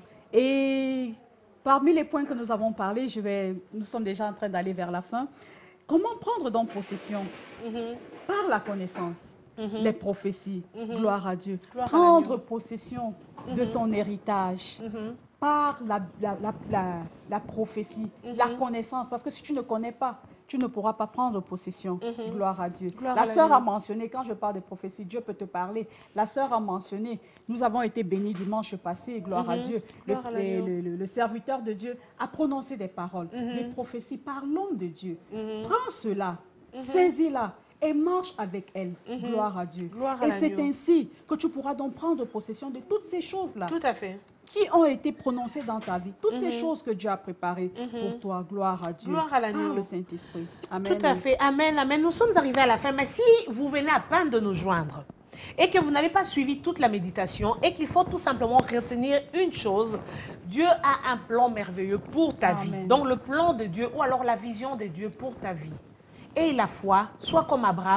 Et parmi les points que nous avons parlé, je vais, nous sommes déjà en train d'aller vers la fin. Comment prendre donc possession? Mhm. Par la connaissance, Mhm. les prophéties. Mhm. Gloire à Dieu. Gloire à Prendre l'agneau. possession de ton héritage. Mhm. Par la, la, la, la- la prophétie, Mhm. la connaissance. Parce que si tu ne connais pas, tu ne pourras pas prendre possession. Mhm. Gloire à Dieu. Gloire la à sœur l'agneau. a mentionné, quand je parle de prophétie, Dieu peut te parler. La sœur a mentionné, nous avons été bénis dimanche passé, gloire à Mhm. Dieu. Le, Gloire à le- l'agneau. le- le- le serviteur de Dieu a prononcé des paroles, Mhm. des prophéties par l'homme de Dieu. Mhm. Prends cela, saisis-la et marche avec elle. Mhm. Gloire à Dieu. Gloire à et c'est l'agneau. ainsi que tu pourras donc prendre possession de toutes ces choses-là Tout à fait. qui ont été prononcées dans ta vie, toutes ces Mhm. choses que Dieu a préparées Mhm. pour toi. Gloire à Dieu. Gloire à l'agneau. Par le Saint-Esprit. Amen. Tout à fait. Amen, amen. Nous sommes arrivés à la fin. Mais si vous venez à peine de nous joindre et que vous n'avez pas suivi toute la méditation et qu'il faut tout simplement retenir une chose, Dieu a un plan merveilleux pour ta Amen. vie. Donc le plan de Dieu ou alors la vision de Dieu pour ta vie. Et la foi, soit comme Abraham,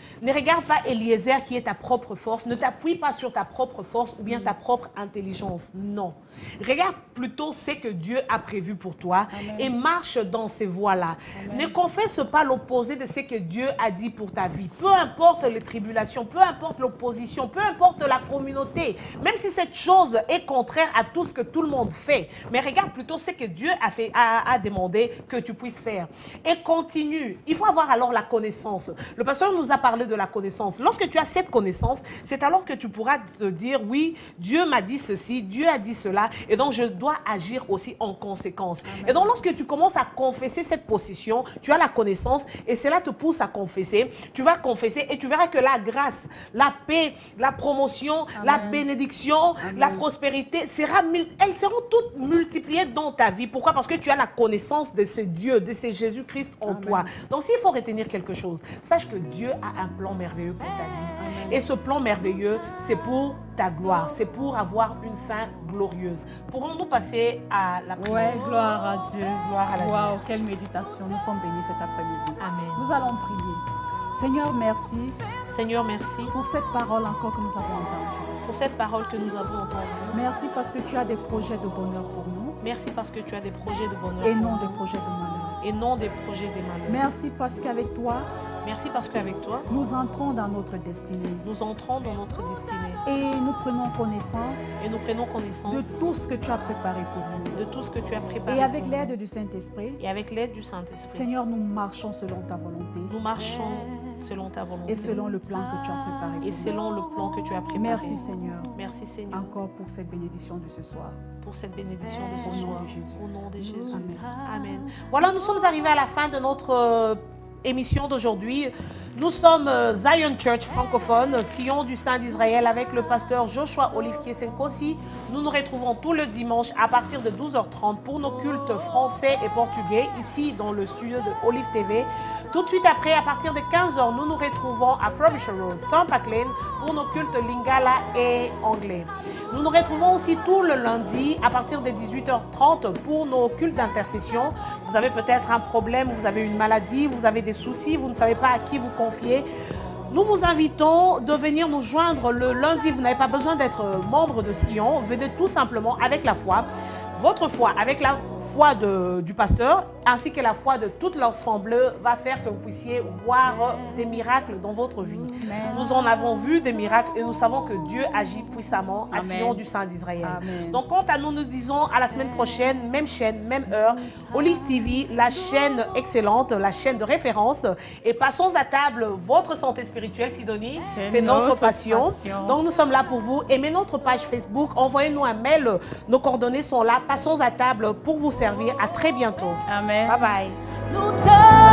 Ne regarde pas Eliezer qui est ta propre force. Ne t'appuie pas sur ta propre force ou bien ta propre intelligence. Non. Regarde plutôt ce que Dieu a prévu pour toi. Amen. Et marche dans ces voies-là. Ne confesse pas l'opposé de ce que Dieu a dit pour ta vie. Peu importe les tribulations, peu importe l'opposition, peu importe la communauté, même si cette chose est contraire à tout ce que tout le monde fait. Mais regarde plutôt ce que Dieu a, fait, a, a demandé que tu puisses faire. Et continue. Il faut avoir alors la connaissance. Le pasteur nous a parlé de la connaissance. Lorsque tu as cette connaissance, c'est alors que tu pourras te dire, oui, Dieu m'a dit ceci, Dieu a dit cela, et donc je dois agir aussi en conséquence. Amen. Et donc lorsque tu commences à confesser cette position, tu as la connaissance et cela te pousse à confesser. Tu vas confesser et tu verras que la grâce, la paix, la promotion, Amen. La bénédiction, Amen. La prospérité, sera, elles seront toutes multipliées dans ta vie. Pourquoi? Parce que tu as la connaissance de ce Dieu, de ce Jésus-Christ en Amen. Toi. Donc s'il faut retenir quelque chose, sache que Dieu a un plan merveilleux pour ta vie. Amen. Et ce plan merveilleux, c'est pour ta gloire, c'est pour avoir une fin glorieuse. Pourrons-nous passer à la prière? Oui, gloire à Dieu. Gloire à la Wow, quelle méditation. Nous sommes bénis cet après-midi. Amen. Nous allons prier. Seigneur, merci. Seigneur, merci. Pour cette parole encore que nous avons entendue. Pour cette parole que nous avons entendue. Merci parce que tu as des projets de bonheur pour nous. Merci parce que tu as des projets de bonheur. Et non des projets de malheur. Et non des projets de malheur. Merci parce qu'avec toi, merci parce qu'avec toi, nous entrons dans notre destinée. Nous entrons dans notre destinée. Et nous prenons connaissance. Et nous prenons connaissance de tout ce que tu as préparé pour nous. De tout ce que tu as préparé. Et avec l'aide du Saint-Esprit. Et avec l'aide du Saint-Esprit. Seigneur, nous marchons selon ta volonté. Nous marchons selon ta volonté. Et selon le plan que tu as préparé. Et selon le plan que tu as préparé. Merci Seigneur. Merci Seigneur. Encore pour cette bénédiction de ce soir. Pour cette bénédiction de ce Au soir. nom de Jésus. Au nom de Jésus. Amen. Amen. Voilà, nous sommes arrivés à la fin de notre euh, émission d'aujourd'hui. Nous sommes euh, Zion Church francophone, Sion du Saint d'Israël, avec le pasteur Joshua Olive Kiesenkosi. Nous nous retrouvons tous les dimanches à partir de douze heures trente pour nos cultes français et portugais, ici dans le studio de Olive T V. Tout de suite après, à partir de quinze heures, nous nous retrouvons à Frobisher Road, Tampa Lane, pour nos cultes lingala et anglais. Nous nous retrouvons aussi tout le lundi à partir de dix-huit heures trente pour nos cultes d'intercession. Vous avez peut-être un problème, vous avez une maladie, vous avez des soucis, vous ne savez pas à qui vous confier. Nous vous invitons de venir nous joindre le lundi. Vous n'avez pas besoin d'être membre de Sion. Venez tout simplement avec la foi. Votre foi, avec la foi de, du pasteur, ainsi que la foi de toute l'ensemble, va faire que vous puissiez voir des miracles dans votre vie. Amen. Nous en avons vu des miracles et nous savons que Dieu agit puissamment à Amen. Sion du Saint d'Israël. Donc, quant à nous, nous disons à la semaine prochaine, même chaîne, même heure, Olive T V, la chaîne excellente, la chaîne de référence. Et passons à table votre santé spirituelle, Sidonie. C'est notre, notre passion. passion. Donc, nous sommes là pour vous. Aimez notre page Facebook, envoyez-nous un mail. Nos coordonnées sont là. Passons à table pour vous servir. À très bientôt. Amen. Bye bye.